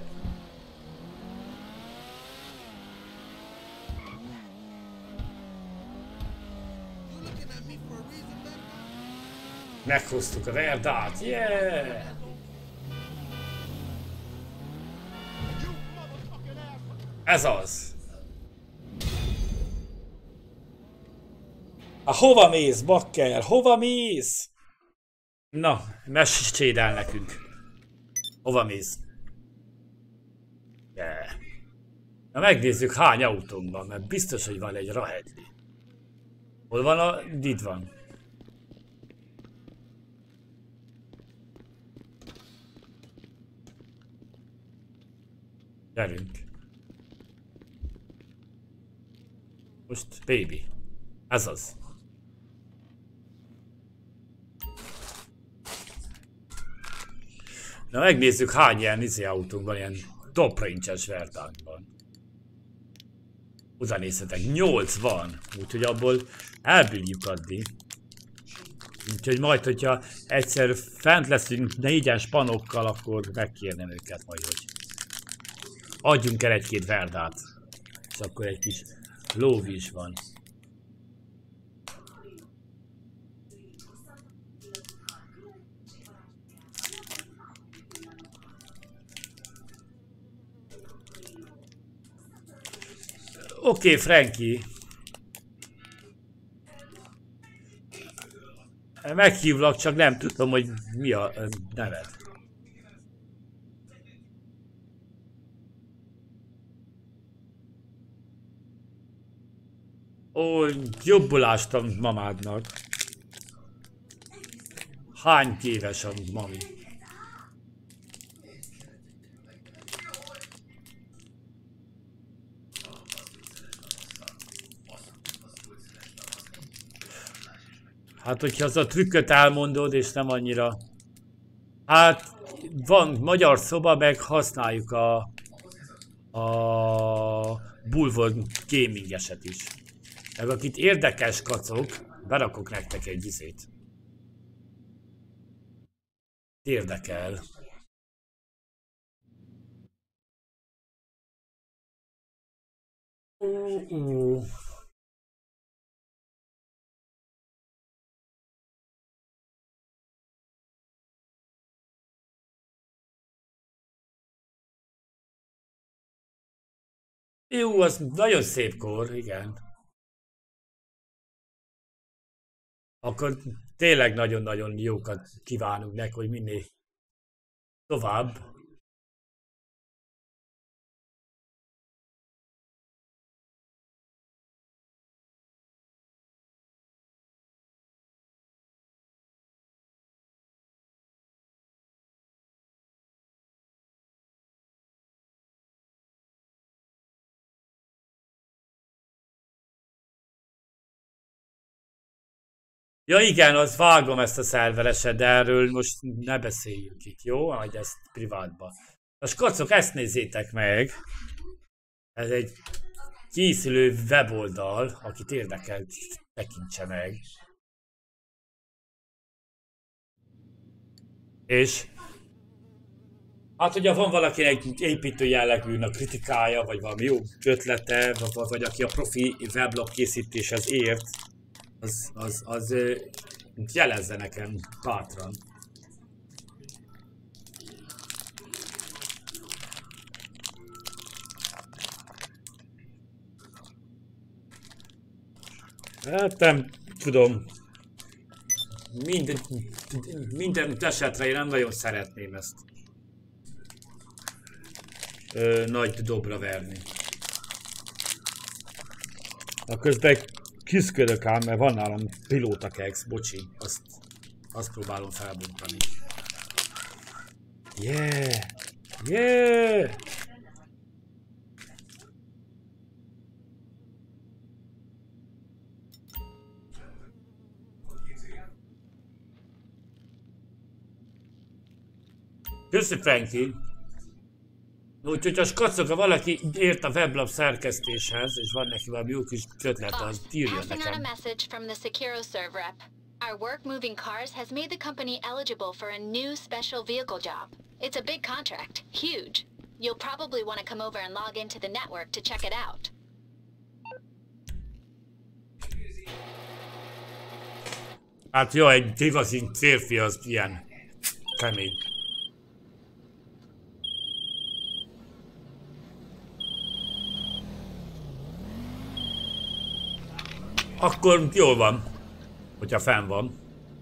Meghoztuk a Verdát, yeah! Ez az! A hova mész, bakker? Hova mész? Na, mesélj el nekünk. Hova mész? Yeah. Na megnézzük hány autónk van, mert biztos, hogy van egy Rahedli. Hol van a... Itt van. Gyerünk. Most baby. Ez az. Na megnézzük hány ilyen izé autónk van, ilyen top range-es Verdánkban. Oda nézhetek, nyolc van, úgyhogy abból elbírjuk adni. Úgyhogy majd, hogyha egyszer fent leszünk négyen spanokkal, akkor megkérnem őket majd, hogy adjunk el egy-két Verdát. És akkor egy kis lóv is van. Oké, okay, Frankie. Meghívlak, csak nem tudom, hogy mi a neved. Ó, jobbulást a mamádnak. Hány éves a mami? Hát, hogyha az a trükköt elmondod, és nem annyira... Hát, van magyar szoba, meg használjuk a... A... Bullworld gamingeset is. Meg akit érdekes kacok, berakok nektek egy izét. Érdekel. Uh, uh. Jó, az nagyon szép kor, igen. Akkor tényleg nagyon-nagyon jókat kívánunk neki, hogy minél tovább. Ja igen, az vágom ezt a szervereset, de erről most ne beszéljünk itt, jó? Majd ezt privátba. A skacok, ezt nézzétek meg! Ez egy készülő weboldal, akit érdekel, tekintse meg. És hát, hogyha van valakinek építő jellegű a kritikája, vagy valami jó ötlete, vagy, vagy aki a profi weblap készítéshez ért, az, az, az jelezze nekem bátran. Hát nem tudom. Minden, minden esetre én nem nagyon szeretném ezt ö, nagy dobra verni. A közben küszködök ám, mert van nálam pilóta kex, bocsi, azt, azt próbálom felbontani. Yeah! Yeah! Köszi, Frankie! Úgyhogy a skacok, ha valaki ért a weblap szerkesztéshez, és van neki valami jó kis ötlete, az írja Passing on a nekem. message from the SecuroServe rep. Our work moving cars has made the company eligible for a new special vehicle job. It's a big contract, huge. You'll probably want to come over and log into the network to check it out. Hát jó, egy igazi férfi az ilyen kemény. Akkor jól van, hogyha fenn van.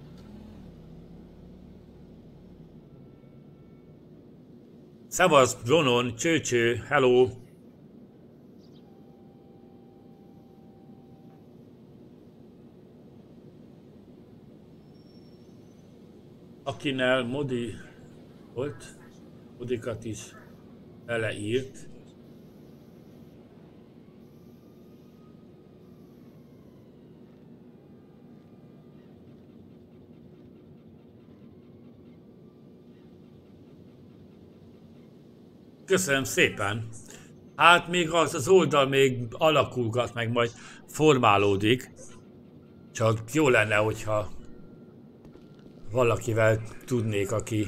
Szevasz, Ronon, csőcső, hello! Akinél Modi volt, Modikat is beleírt. Köszönöm szépen! Hát még az, az oldal még alakulgat, meg majd formálódik. Csak jó lenne, hogyha valakivel tudnék, aki...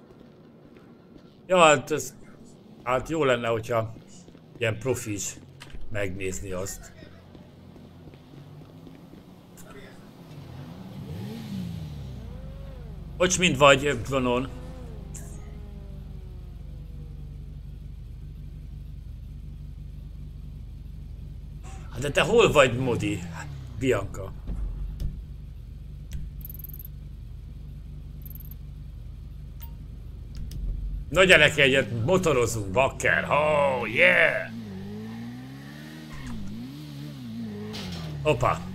Ja, hát, ez, hát jó lenne, hogyha ilyen profi is megnézni azt. Hogy mind vagy, Ronon? De te hol vagy, Modi? Bianca. Na gyerek, egyet motorozunk, bakker! Oh, yeah! Hoppá!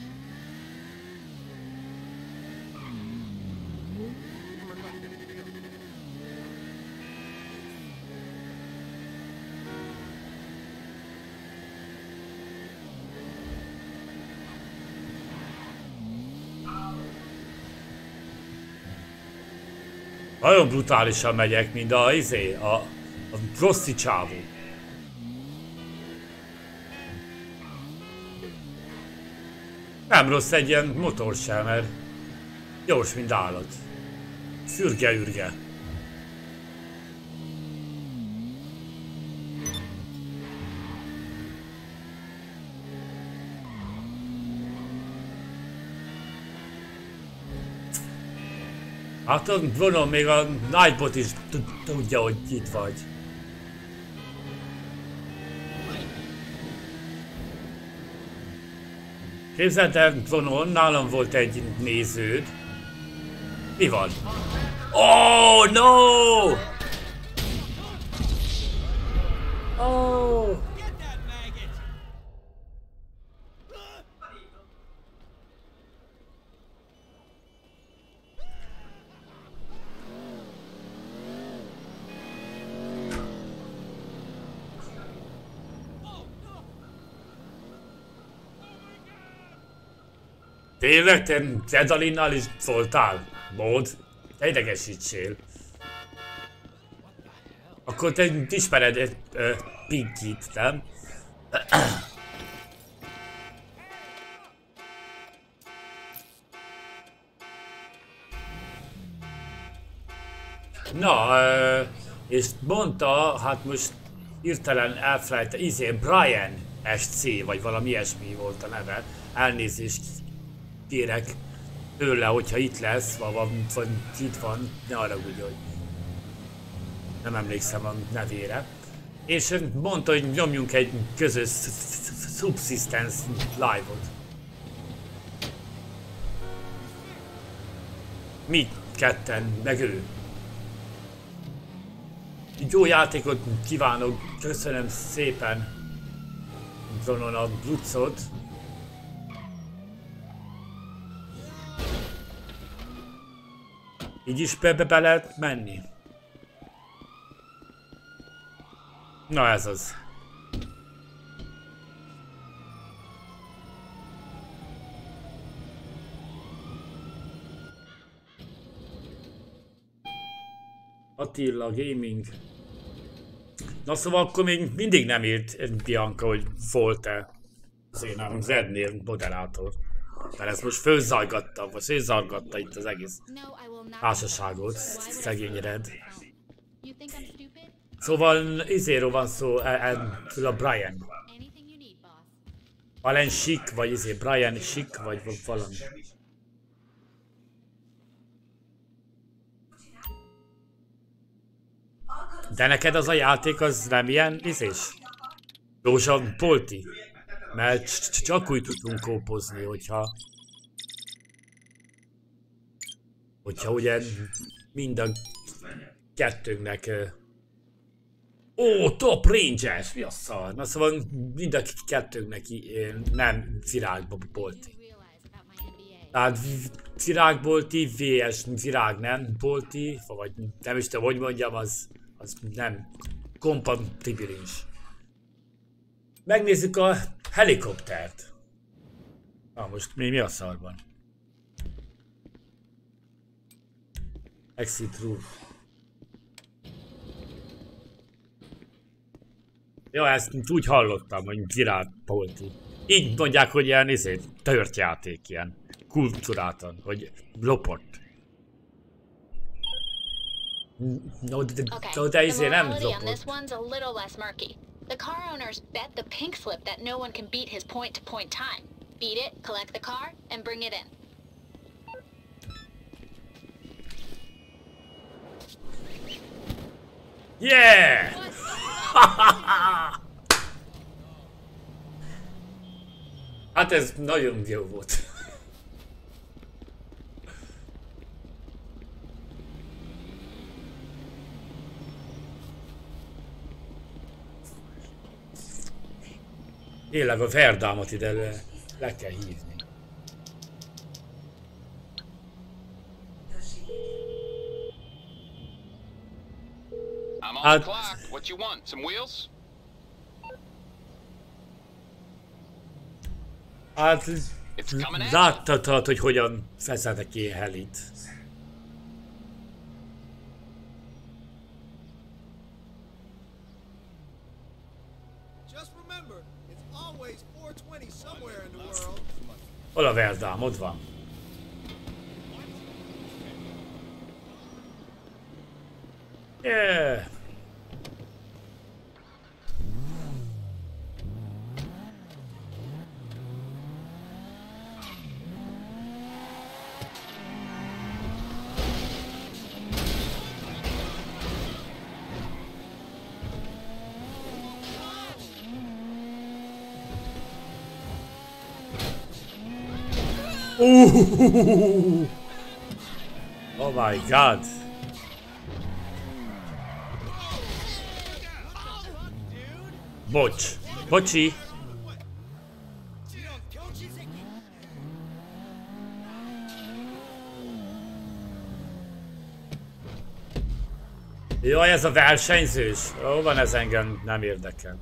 Nagyon brutálisan megyek, mint a izé, a, a rosszi csávó. Nem rossz egy ilyen motor sem, mert gyors, mint állat. Szürge-ürge. Hát gondolom, még a Nightbot is tudja, hogy itt vagy. Képzeld el, Ronon, nálam volt egy néződ. Mi van? Oh, no! Oh! Tényleg, te Zedalinnal is szóltál? Mód? Te idegesítsél. Akkor te ismered egy uh, Pinkit, nem? Na, uh, és mondta, hát most hirtelen elfelejte, izé Brian es cé, vagy valami ilyesmi volt a neve. Elnézést kérek tőle, hogyha itt lesz, vagy, vagy itt van, ne haragudj, hogy nem emlékszem a nevére. És mondta, hogy nyomjunk egy közös Subsistence live-ot. Mi ketten, meg ő. Jó játékot kívánok, köszönöm szépen Ronon a blucot. Így is be, be, be lehet menni. Na ez az. Attila Gaming. Na szóval akkor még mindig nem írt Bianca, hogy volt-e az én a Zednél moderátor. Mert ezt most fölzajgatta, vagy fölzargatta itt az egész No, I will not. társaságot, szegény Red. You think I'm stupid? Szóval izéről van szó, e, e, a Brian. Anything you need, boss. Alan Schick, vagy izé, Brian Schick, vagy valami. De neked az a játék az nem ilyen izés? Józsa Polti? Mert cs- cs- csak úgy tudunk kópozni, hogyha... Hogyha ugye mind a kettőnknek... ö, Ó, Top Rangers! Mi a szar? Na szóval mind a kettőnknek ö, nem virágba Polti. Realize about my N B A. Tehát virágbolti, vé es virág nem bolti, vagy nem is tudom, hogy mondjam, az, az nem kompatibilis. Megnézzük a helikoptert. Na most mi, mi a szarban? Exit roof. Ja, ezt úgy hallottam, hogy virágbolti. Így mondják, hogy ilyen izé, tört játék, ilyen kultúrátan, hogy lopott. No, de, Okay, no, de the izé nem morality on this lopott. one's a little less murky. The car owners bet the pink slip that no one can beat his point-to-point time. Beat it, collect the car, and bring it in. Yeah! Hát ez nagyon jó volt. Tényleg a Verdámot ide le, le kell hívni. I'm on Uh, the clock. What you want? Some wheels? Hát It's coming at you. láttad, hogy hogyan vezetek ilyen helit. Just remember, it's always four twenty somewhere in the world. Hol a Verdám? Ott van. Yeah. Ooh. Oh my god. Bocs. Bocsi. Jaj, ez a versenyzős. Ó, van, ez engem nem érdekel.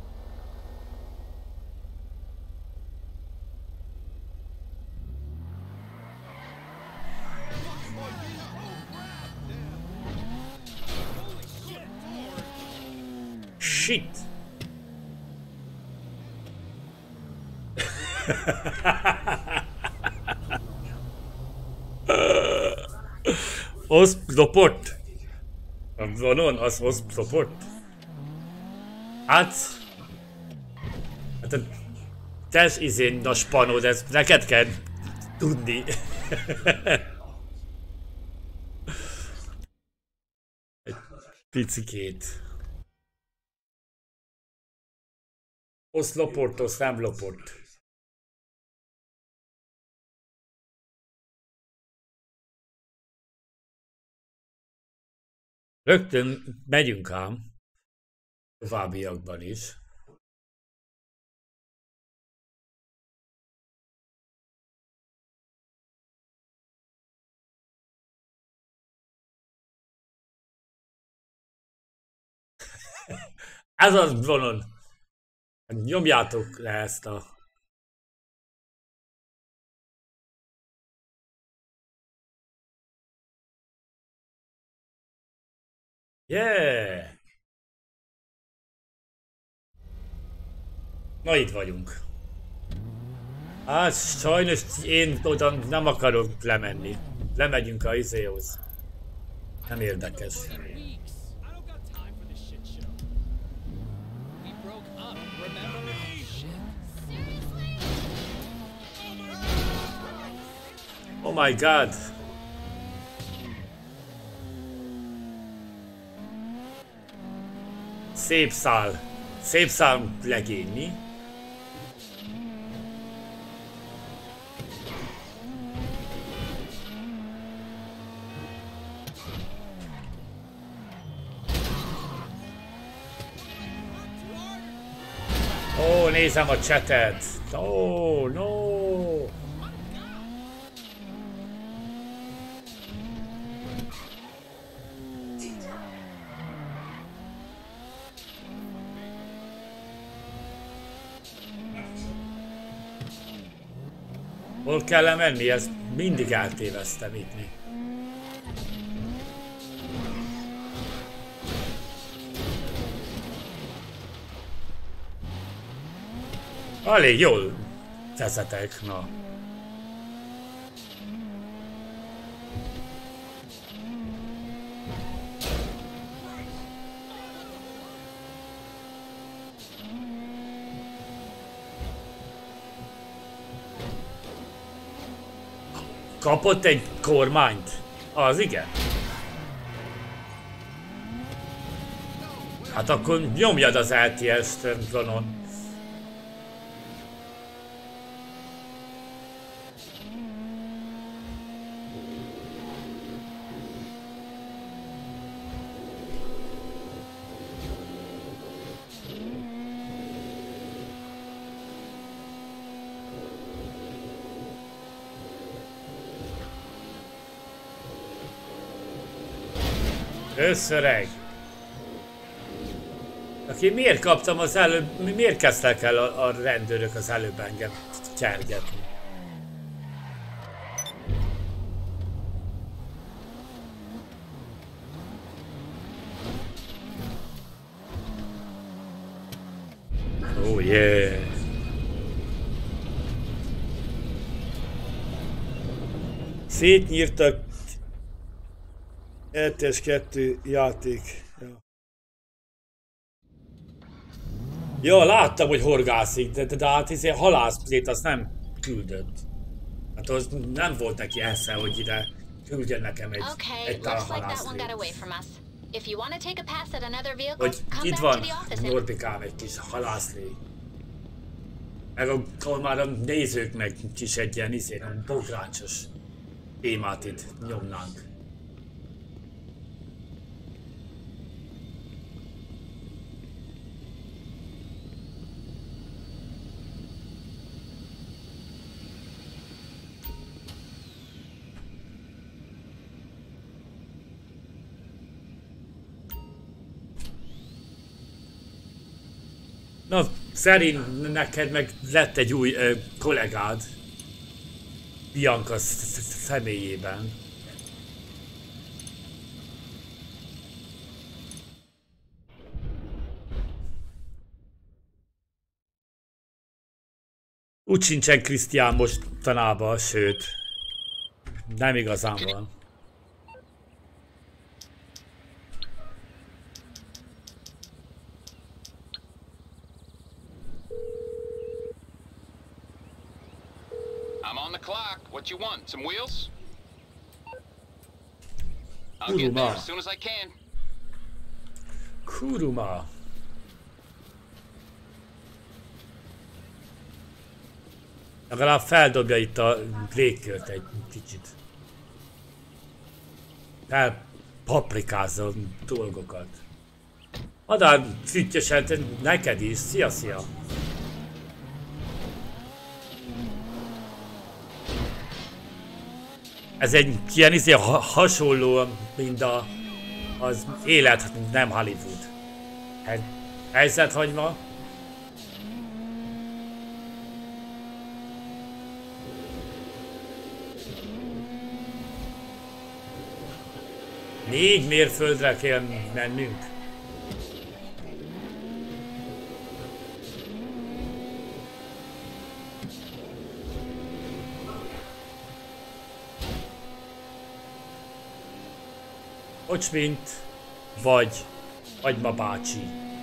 Shit. Oszlopott. A vonon az oszlopott. Hát... Hát a... Te izén a spanod, ezt neked kell tudni. Egy picikét. Oszlopott, osz nem lopott. Rögtön megyünk ám. Továbbiakban is. Ez az vonon. Nyomjátok le ezt a... Yeah! Na itt vagyunk. Hát sajnos én oda nem akarok lemenni. Lemegyünk a izéhoz. Nem érdekes. Oh my god! Szép szál. Szép szál legény, mi? Ó, nézem a chatet. Ó, no. Hol kell menni? Ezt mindig eltéveztem itt mi. Elég jól vezetek, na. Kapott egy kormányt? Az igen. Hát akkor nyomjad az el té es-t vanon. Összöreg! Aki miért kaptam az előbb, miért kezdtek el a, a rendőrök az előbb engem csergetni? Oh yeah! Szétnyírtak er té es kettő játék. Ja. Ja, láttam, hogy horgászik, de, de, de hát izé halászplét azt nem küldött. Hát az nem volt neki esze, hogy ide küldjen nekem egy, okay, egy tál halászplét. Hogy itt van, Norbikám, egy kis halászlé. Meg akkor már a nézőknek is egy ilyen izé, bográncsos témát itt nyomnánk. Na, szerint neked meg lett egy új ö, kollégád, Bianca személyében. Úgy sincsen Krisztián mostanában, sőt, nem igazán van. What you want? Some wheels? I'll get there as soon as I can. Kuruma. Legalább feldobja itt a légkört egy kicsit. Felpaprikázza a dolgokat. Adár füttyösen neked is. Szia, szia. Ez egy ilyen izé ha hasonló, mint a, az élet, nem Hollywood. Helyzethagyma. Négy mérföldre kell mennünk. Ocsmint, vagy Hagyma bácsi.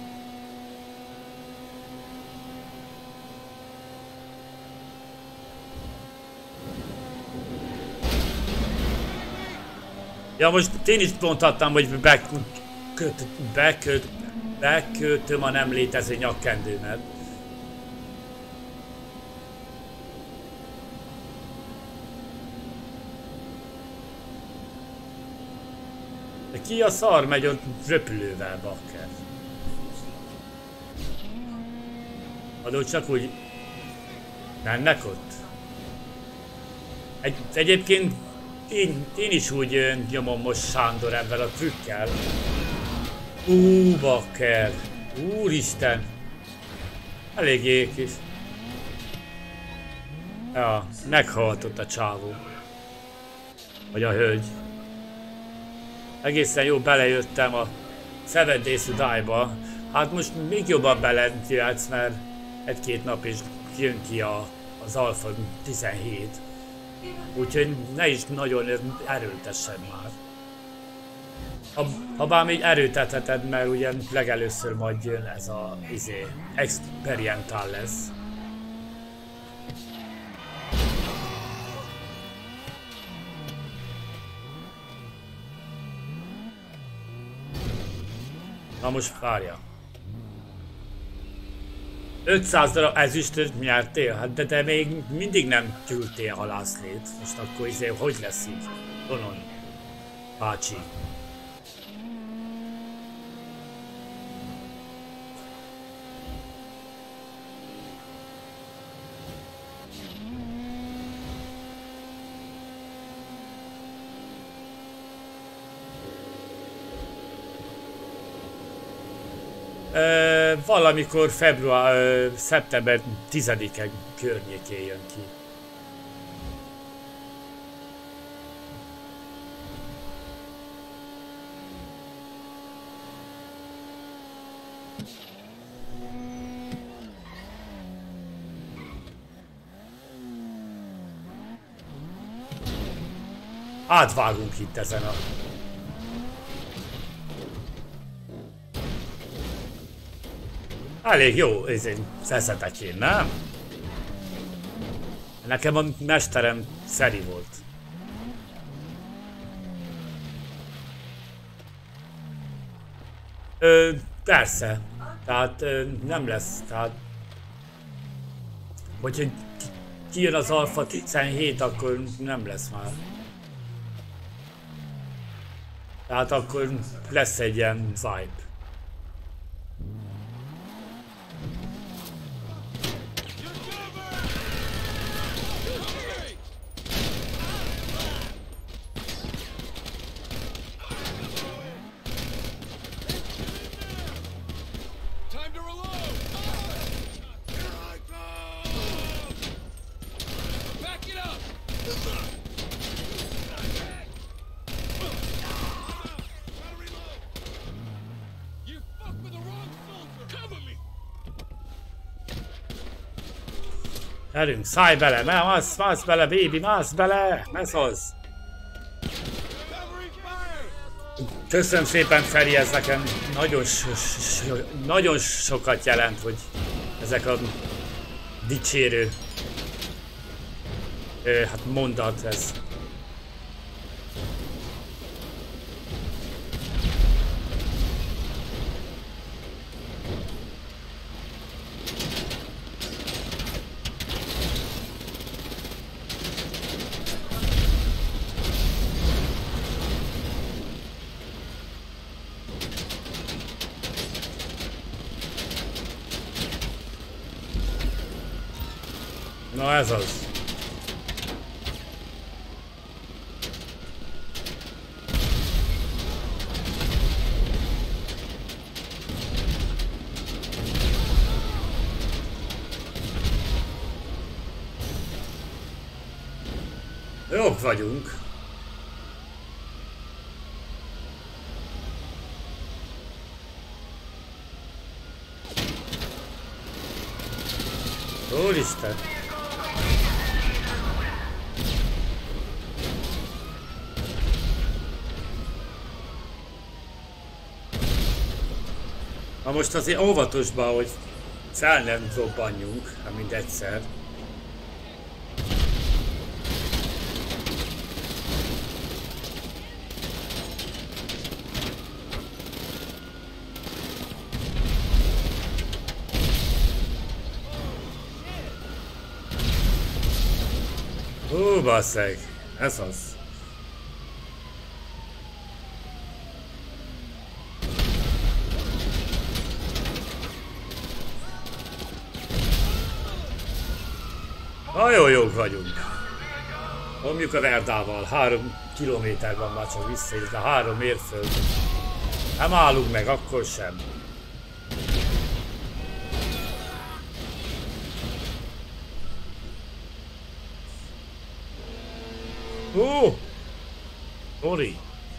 Ja, most én is mondhatnám, hogy beköt, beköt, bekötöm a nem létező nyakkendőmet. De ki a szar megy ott röpülővel, bakker? Adó csak úgy mennek ott? Egy, egyébként én, én is úgy ö, nyomom most Sándor ebben a trükkel. Ú, bakker! Úristen! Eléggé kis. Ja, meghalt ott a csávó. Vagy a hölgy. Egészen jó belejöttem a Seven Days to Die-ba. Hát most még jobban belejöhetsz, mert egy-két nap is jön ki a, az Alpha tizenhét. Úgyhogy ne is nagyon erőltessed már. Ha, ha bár még erőtetheted, mert ugye legelőször majd jön ez a izé, experimental lesz. Na most várja. ötszáz darab ezüstöt nyertél? Hát de te még mindig nem küldtél halászlét. Most akkor izé, hogy lesz így? Donon bácsi. Ö, valamikor február, ö, szeptember tizedike környékén jön ki. Átvágunk itt ezen a... Elég jó, ez egy szeszetekén, nem? Nekem a mesterem szeri volt. Ö, persze. Tehát ö, nem lesz, tehát... Hogyha kijön az Alpha tizenhét, akkor nem lesz már. Tehát akkor lesz egy ilyen vibe. Gyerünk, szállj bele, mász, mász bele, baby, mász bele, ez az. Köszönöm szépen, Feri, ez nekem nagyon, so, so, nagyon sokat jelent, hogy ezek a dicsérő ö, hát mondat ez. Na ez az. Jók vagyunk. Úristen! Na most azért óvatosban, hogy fel nem robbanjunk, hát mind egyszer. Hú, basszeg, ez az. Nagyon jók vagyunk. Omjuk a Verdával, három kilométer van már csak vissza, de három mérföld. Nem állunk meg, akkor sem. Hú! Sorry.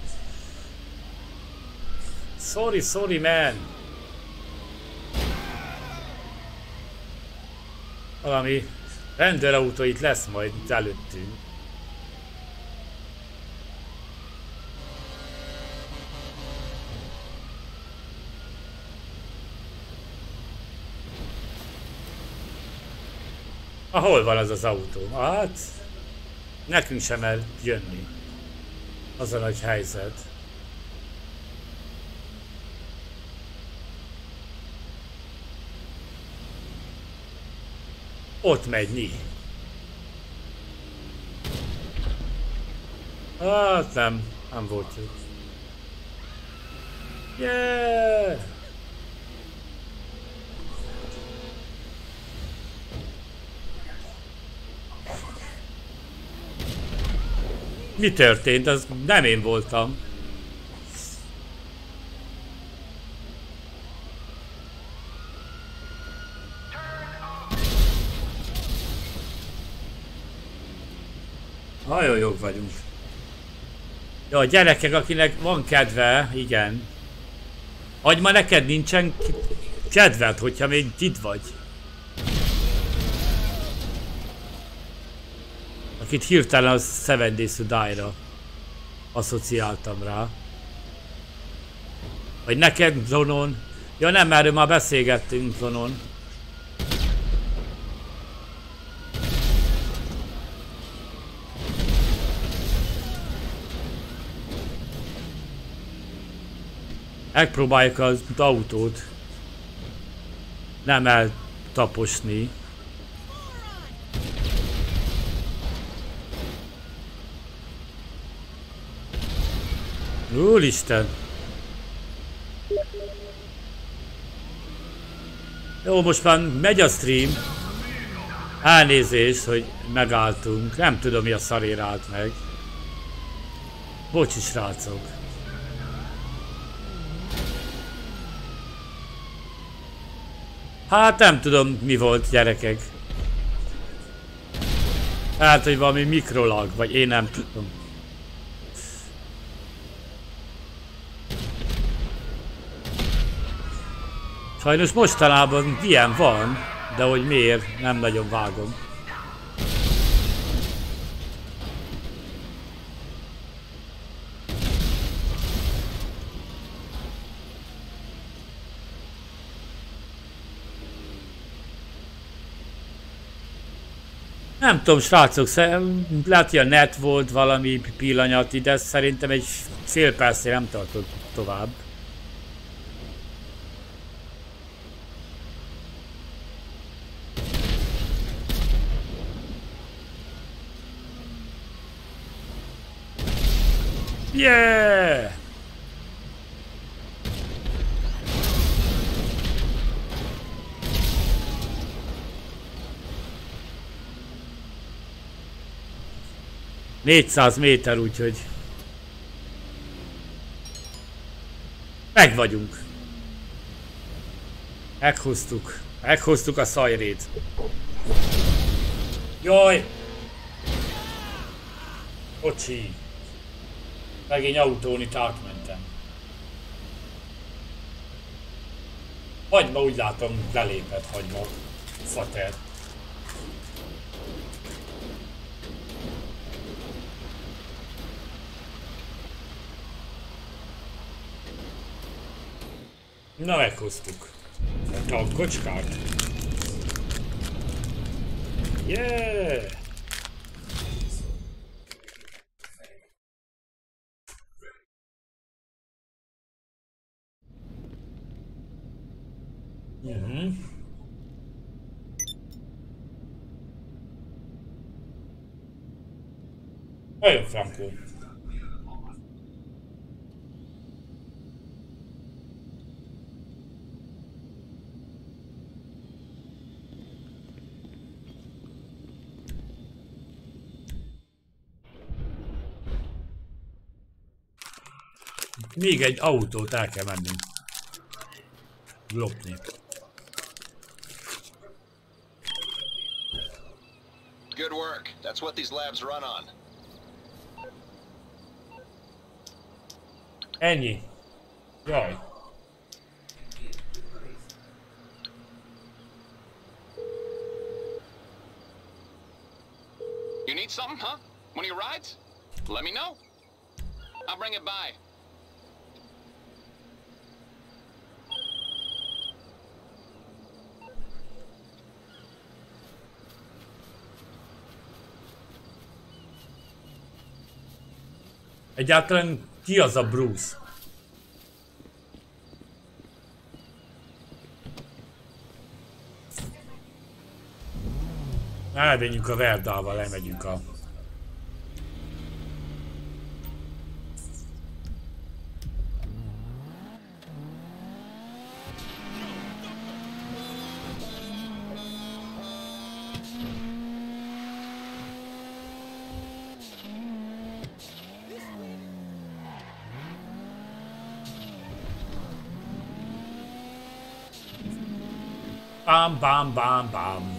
Sorry, sorry, man. Valami rendőrautó itt lesz majd itt előttünk. Ah, hol van az az autó? Hát, nekünk sem mer jönni. Az a nagy helyzet. Ott megy mi? Hát nem, nem volt jó. Yeah! Mi történt? Az nem én voltam. Nagyon jók vagyunk. Jó, a gyerekek, akinek van kedve, igen. Hogy ma neked nincsen kedved, hogyha még itt vagy. Akit hirtelen a Seven Days to Die-ra asszociáltam rá. Vagy neked, Zonon? Ja nem, erről már beszélgettünk, Zonon. Megpróbáljuk az autót nem eltaposni. Úristen! Jó, most már megy a stream. Elnézést, hogy megálltunk. Nem tudom, mi a szarér állt meg. Bocsi, srácok. Hát nem tudom, mi volt, gyerekek. Hát, hogy valami mikrolag, vagy én nem tudom. Sajnos mostanában ilyen van, de hogy miért, nem nagyon vágom. Nem tudom, srácok, lehet, hogy a net volt valami pillanat ide, szerintem egy fél percre nem tartott tovább. Yeah! négyszáz méter, úgyhogy meg vagyunk. Meghoztuk. Meghoztuk a szajrét. Jaj! Bocsi. Megint autón itt átmentem. Hagyma, úgy látom, lelépett hagyma. Fater. Na, meghoztuk. A kocskát. Yeah! Mhm. Nagyon frankó. Még egy autót el kell menni. Lopni. Good work. That's what these labs run on. Ennyi. Jaj. You need something, huh? One of your rides? Let me know. I'll bring it by. Egyáltalán ki az a Bruce? Elmenjünk a Verdával, lemegyünk a... Bam, bam, bam, bam.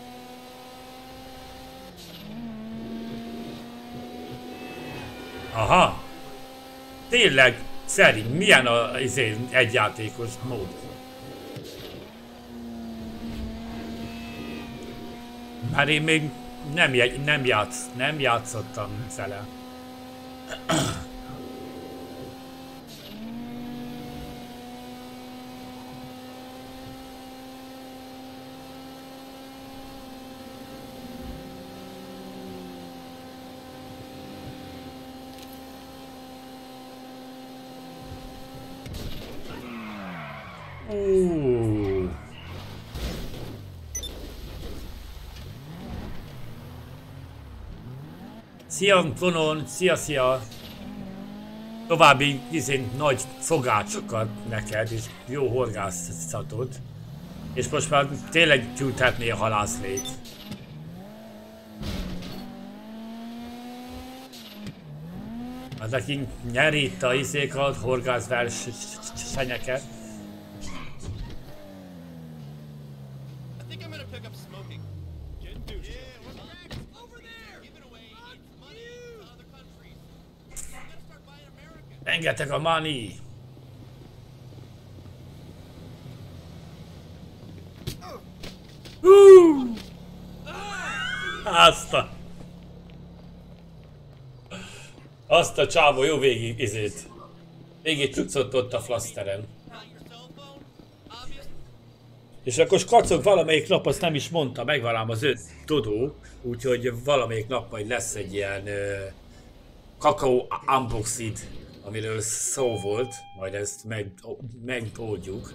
Aha. Tényleg, szerint milyen a, izé, egyjátékos mód? Már én még nem, nem, játsz, nem játszottam vele. Uh. Szia Konon, szia szia! További izén nagy fogácsokat neked és jó horgászatot. És most már tényleg küldhetné a halászlét. Az aki nyeri itt a izékat, horgászversenyeket. Rengeteg a money! Uh! Azt a... Azt a csávó jó végig izét. Végig cuccott ott a flaszteren. És akkor kacog valamelyik nap, azt nem is mondta, megvan ám az ő tudó, úgyhogy valamelyik nap majd lesz egy ilyen uh, kakaó unboxed, amiről szó volt, majd ezt meg, megoldjuk.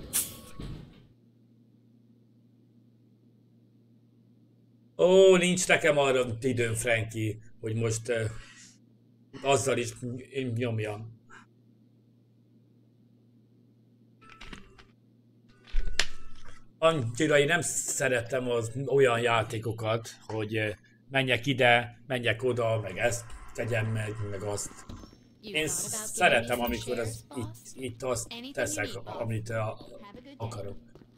Ó, nincs nekem arra időm, Frankie, hogy most uh, azzal is nyomjam. Annyira én nem szeretem az olyan játékokat, hogy uh, menjek ide, menjek oda, meg ezt tegyem meg, meg azt. Én szeretem, amikor az itt, itt azt teszek, amit uh, akarok.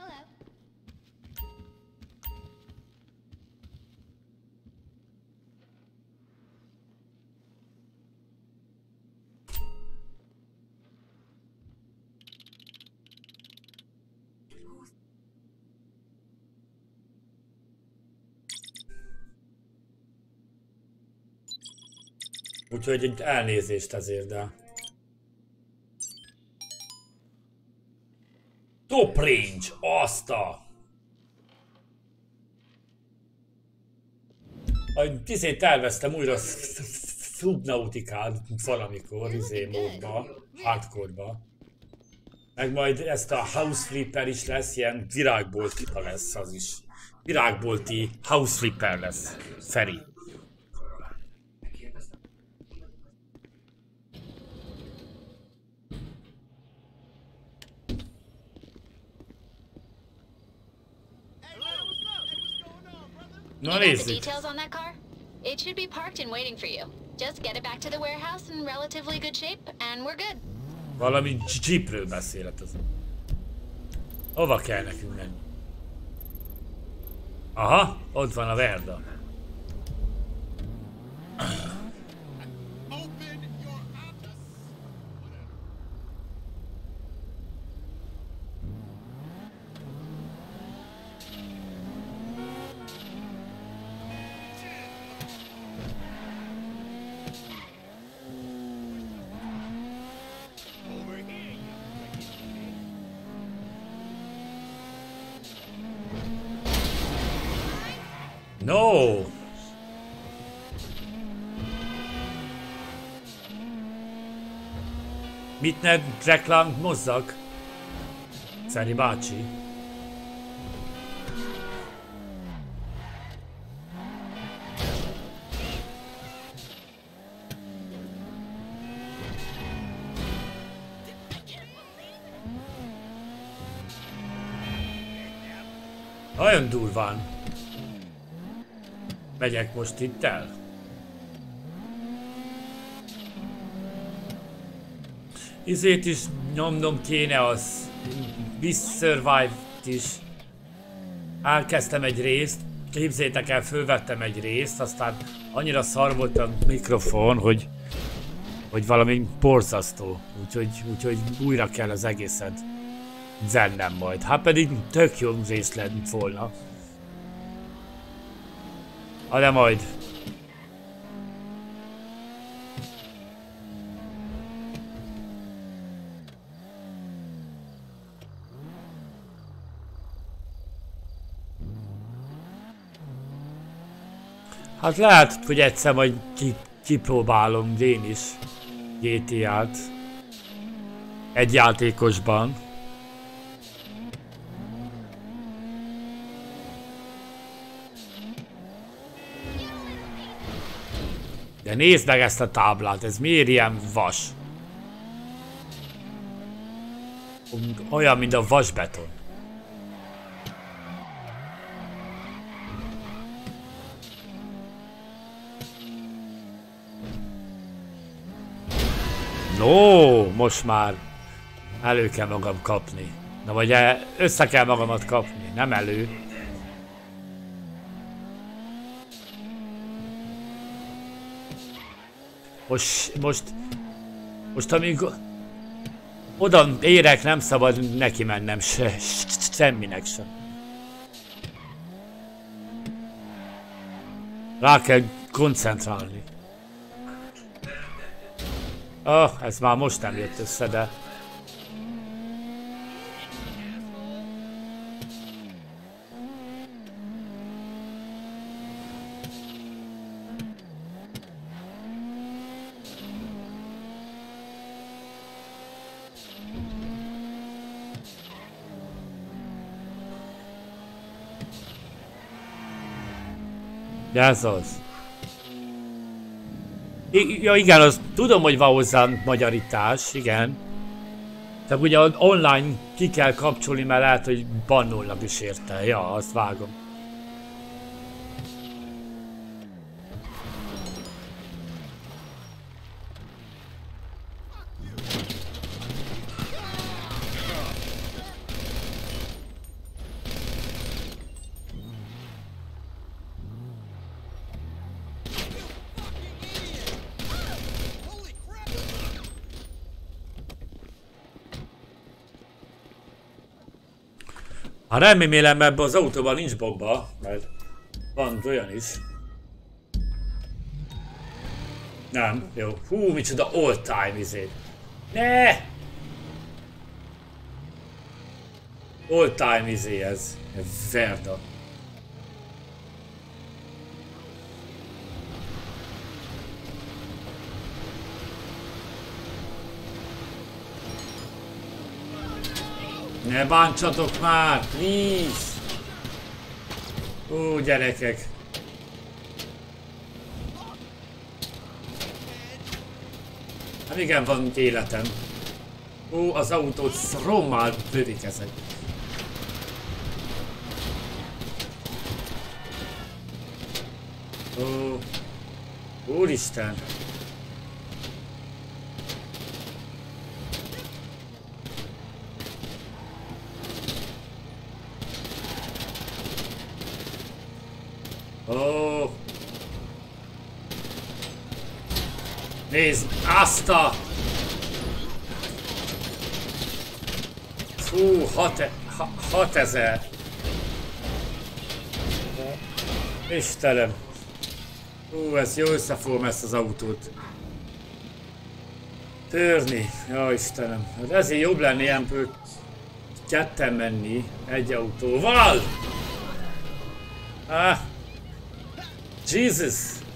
Úgyhogy egy elnézést ezért, de... Top range, azt a... A tizét terveztem újra Subnauticát valamikor, izé módba, hardcore-ba. Meg majd ezt a House Flipper is lesz, ilyen virágboltika lesz az is. Virágbolti House Flipper lesz, Feri. Na nézzük. Details on that car? It should be parked and waiting for you. Just get it back to the warehouse in relatively good shape, and we're good. Valami jeepről beszélet az. Hova kell nekünk menni? Aha, ott van a Verda. No! Mit ne reklámozzak? Szeri bácsi. Nagyon durván. Megyek most itt el. Izét is nyomnom kéne, az Beast Survive-t is. Elkezdtem egy részt, képzétek el, fölvettem egy részt, aztán annyira szar volt a mikrofon, hogy, hogy valami borzasztó. Úgyhogy, úgyhogy újra kell az egészet zennem majd. Hát pedig tök jó rész lett volna. Ha de majd. Hát lehet, hogy egyszer majd ki, kipróbálom én is gé té á-t. Egy játékosban. De nézd meg ezt a táblát, ez miért ilyen vas? Olyan, mint a vasbeton. No, most már elő kell magam kapni. Na vagy össze kell magamat kapni, nem elő. Most, most, most amíg oda érek, nem szabad neki mennem se, semminek sem. Rá kell koncentrálni. Ah, oh, ez már most nem jött össze, de... De ez az. I ja igen, az tudom, hogy van hozzá magyarítás, igen. De ugye online ki kell kapcsolni, mert lehet, hogy bannolnak is érte. Ja, azt vágom. Hát remélem, ebben az autóban nincs bomba, mert van olyan is. Nem, jó. Hú, micsoda all time izé. Ne! All time izé ez. Verda. Ne bántsatok már, please! Ó, gyerekek! Hát igen, van életem. Ó, az autót rommá lövik ezek. Ó, úristen! Ó! Nézd, azt a... Fú, hat, ha, hatezer. Istenem. Hú, ez jó, összefogom ezt az autót. Törni. Ja, Istenem. Ezért jobb lenne ilyenből ketten menni egy autóval. Ah. Jesus.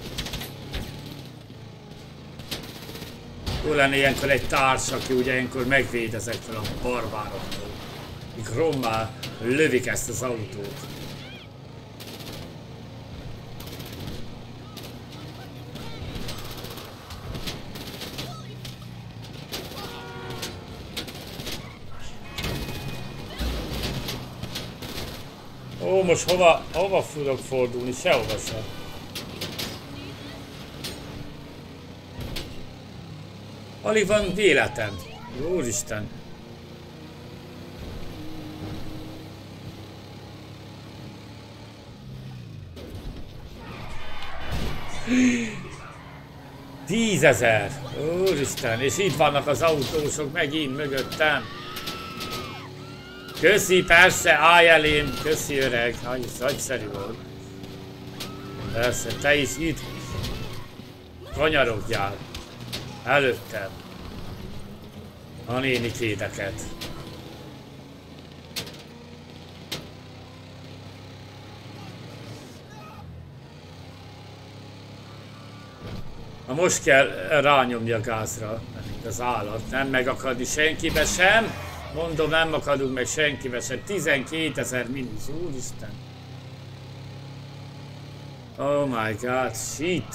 Jó lenne ilyenkor egy társ, aki ugye ilyenkor megvéd ezektől a barbároktól. Míg rommá lövik ezt az autót. Ó, most hova, hova fogok fordulni? Sehova sem. Alig van életem. Úristen. Tízezer. Úristen. És itt vannak az autósok megint mögöttem. Köszi, persze, állj elém. Köszi, öreg. Nagyszerű volt. Persze, te is itt kanyarodjál. Előttem. A nénikédeket. Na most kell rányomni a gázra, mint az állat. Nem megakadni senkibe sem. Mondom, nem akadunk meg senkibe sem. tizenkétezer mínusz, úristen. Oh my god, shit.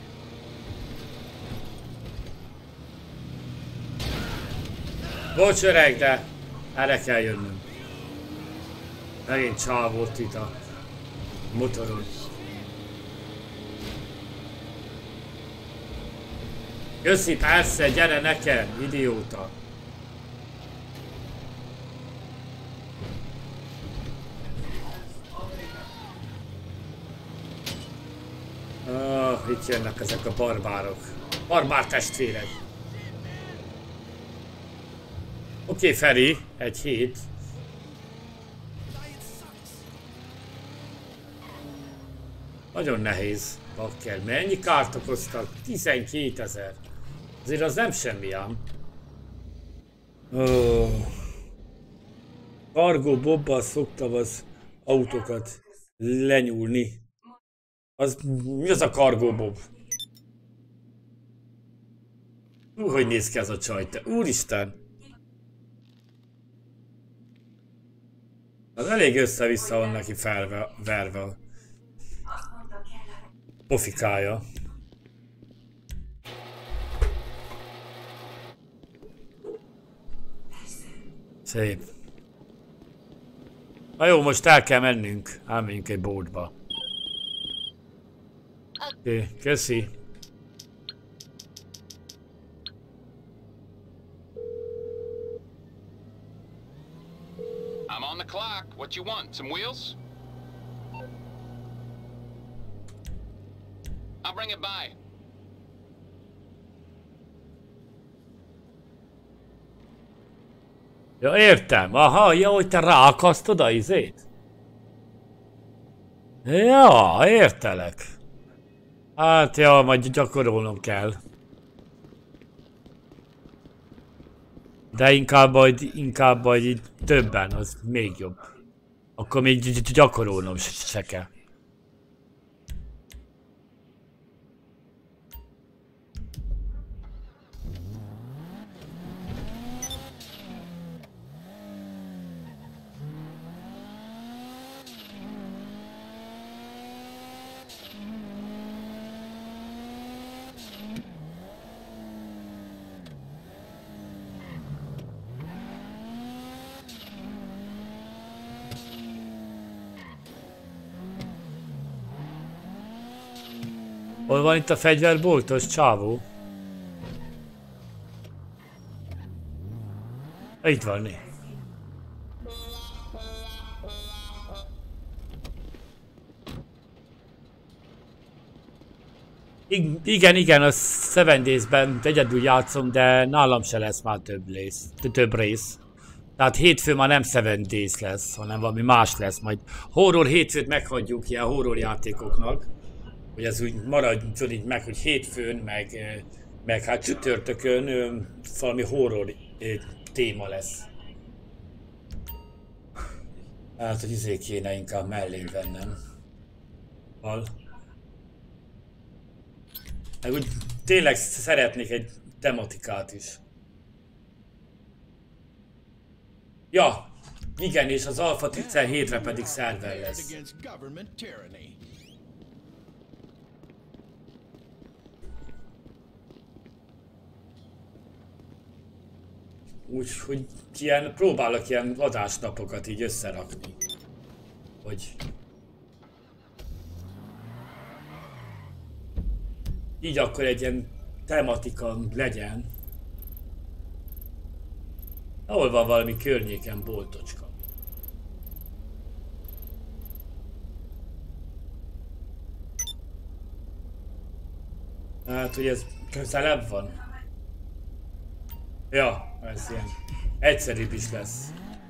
Bocs öreg, de erre kell jönnöm. Megint csáv volt itt a motoron. Köszi, persze, gyere nekem, idióta. Oh, itt jönnek ezek a barbárok. Barbár testvérek. Oké, okay, Feri, egy hét. Nagyon nehéz, bakker. Mennyi kárt okoztak? tizenkétezer. Azért az nem semmi ám. Oh. Cargo Bobbal szoktam az autókat lenyúlni. Az, mi az a Cargo Bob? Hú, hogy néz ki ez a csaj, te úristen! Az elég össze-vissza van neki felve, verve a pofikája. Szép. Na jó, most el kell mennünk. Elmenjünk egy boltba. Oké, okay, köszi. I'm on the clock. What you want? Some wheels? I'll bring it by. Ja, értem. Aha, ja, hogy te ráakasztod a izét? Ja, értelek. Hát, ja, majd gyakorolnom kell. De inkább majd, inkább majd így többen, az még jobb. Akkor még gy gy gyakorolnom se kell. Hol van itt a fegyverboltos csávó? Itt van né. I igen, igen, a Seven Days-ben egyedül játszom, de nálam se lesz már több rész. Több rész. Tehát hétfő már nem Seven Days lesz, hanem valami más lesz. Majd horror hétfőt meghagyjuk ilyen horror játékoknak. Hogy ez úgy maradjon így meg, hogy hétfőn, meg, meg hát csütörtökön valami horror téma lesz. Hát, hogy izé kéne inkább mellé vennem. Hal. Meg úgy tényleg szeretnék egy tematikát is. Ja, igen, és az Alpha tizenhétre pedig szerver lesz. Úgyhogy ilyen, próbálok ilyen adásnapokat így összerakni. Hogy... így akkor egy ilyen tematika legyen. Ahol van valami környéken boltocska. Hát, hogy ez közelebb van. Ja, ez ilyen egyszerűbb is lesz.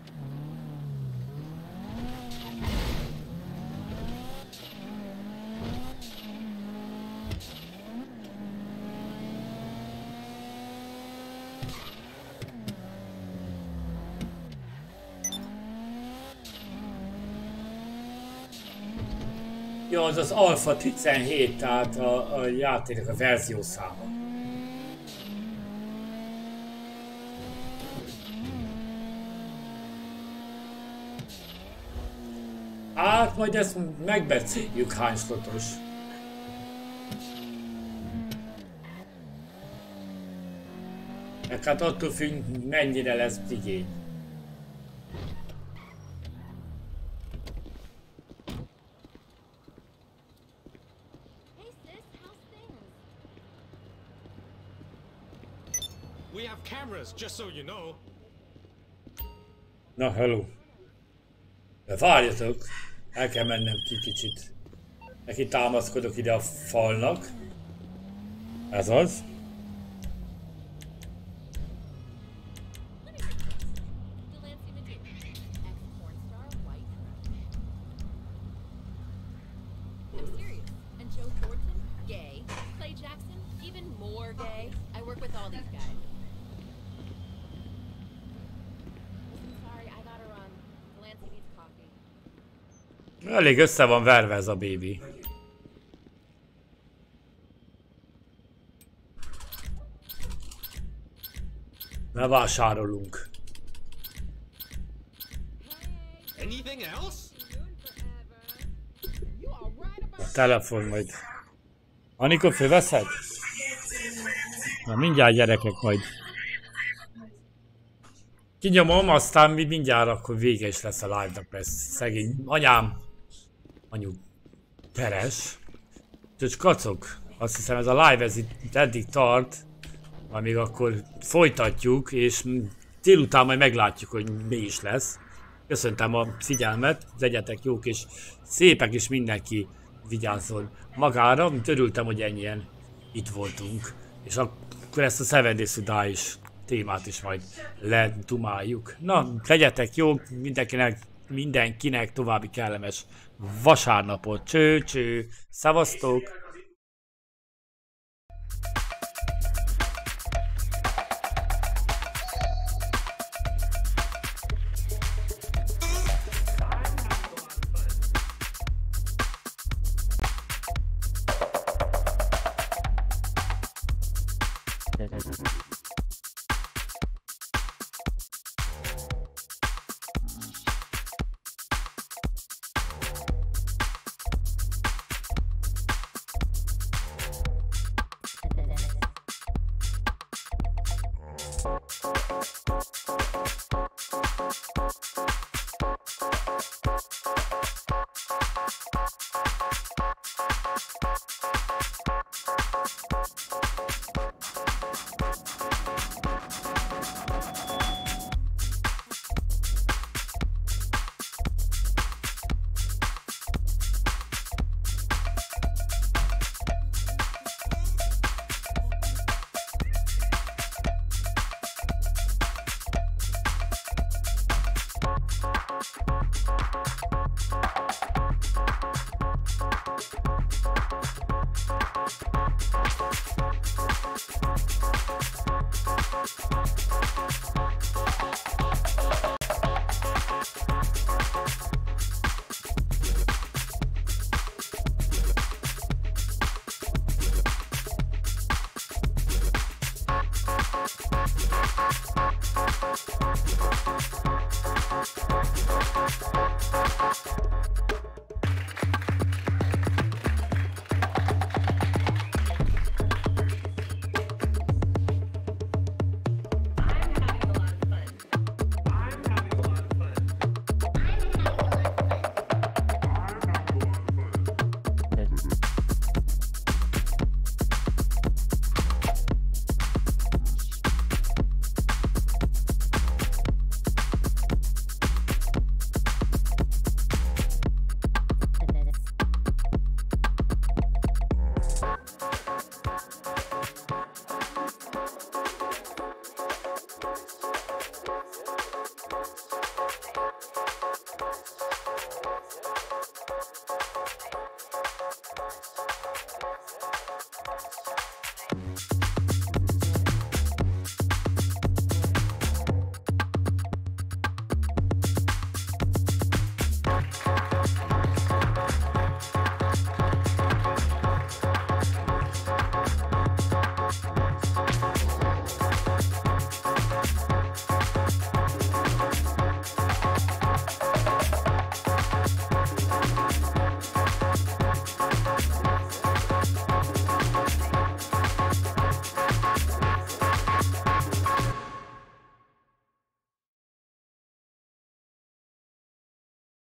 Ja, az az Alpha tizenhét, tehát a, a játéknak a verziószáma. Hát majd ezt megbeszéljük, hány slotos. Meg hát attól függ, mennyire lesz igény. We have cameras, just so you know. Na, hello. De várjatok, el kell mennem ki kicsit. Neki támaszkodok ide a falnak. Ez az. Elég össze van verve ez a bébi. Ne vásárolunk. A telefon majd. Anikó, fölveszed? Na mindjárt gyerekek majd. Kinyomom, aztán mi mindjárt akkor vége is lesz a live-nak, lesz szegény anyám. Anyu teres. Csak kacok. Azt hiszem ez a live ez itt eddig tart. Amíg akkor folytatjuk, és délután majd meglátjuk, hogy mi is lesz. Köszöntem a figyelmet, legyetek jók és szépek, és mindenki vigyázzon magára. Örültem, hogy ennyien itt voltunk. És akkor ezt a Seven Days to Die is témát is majd letumáljuk. Na, legyetek jók, mindenkinek, mindenkinek további kellemes vasárnapot. Cső, cső, szevasztok!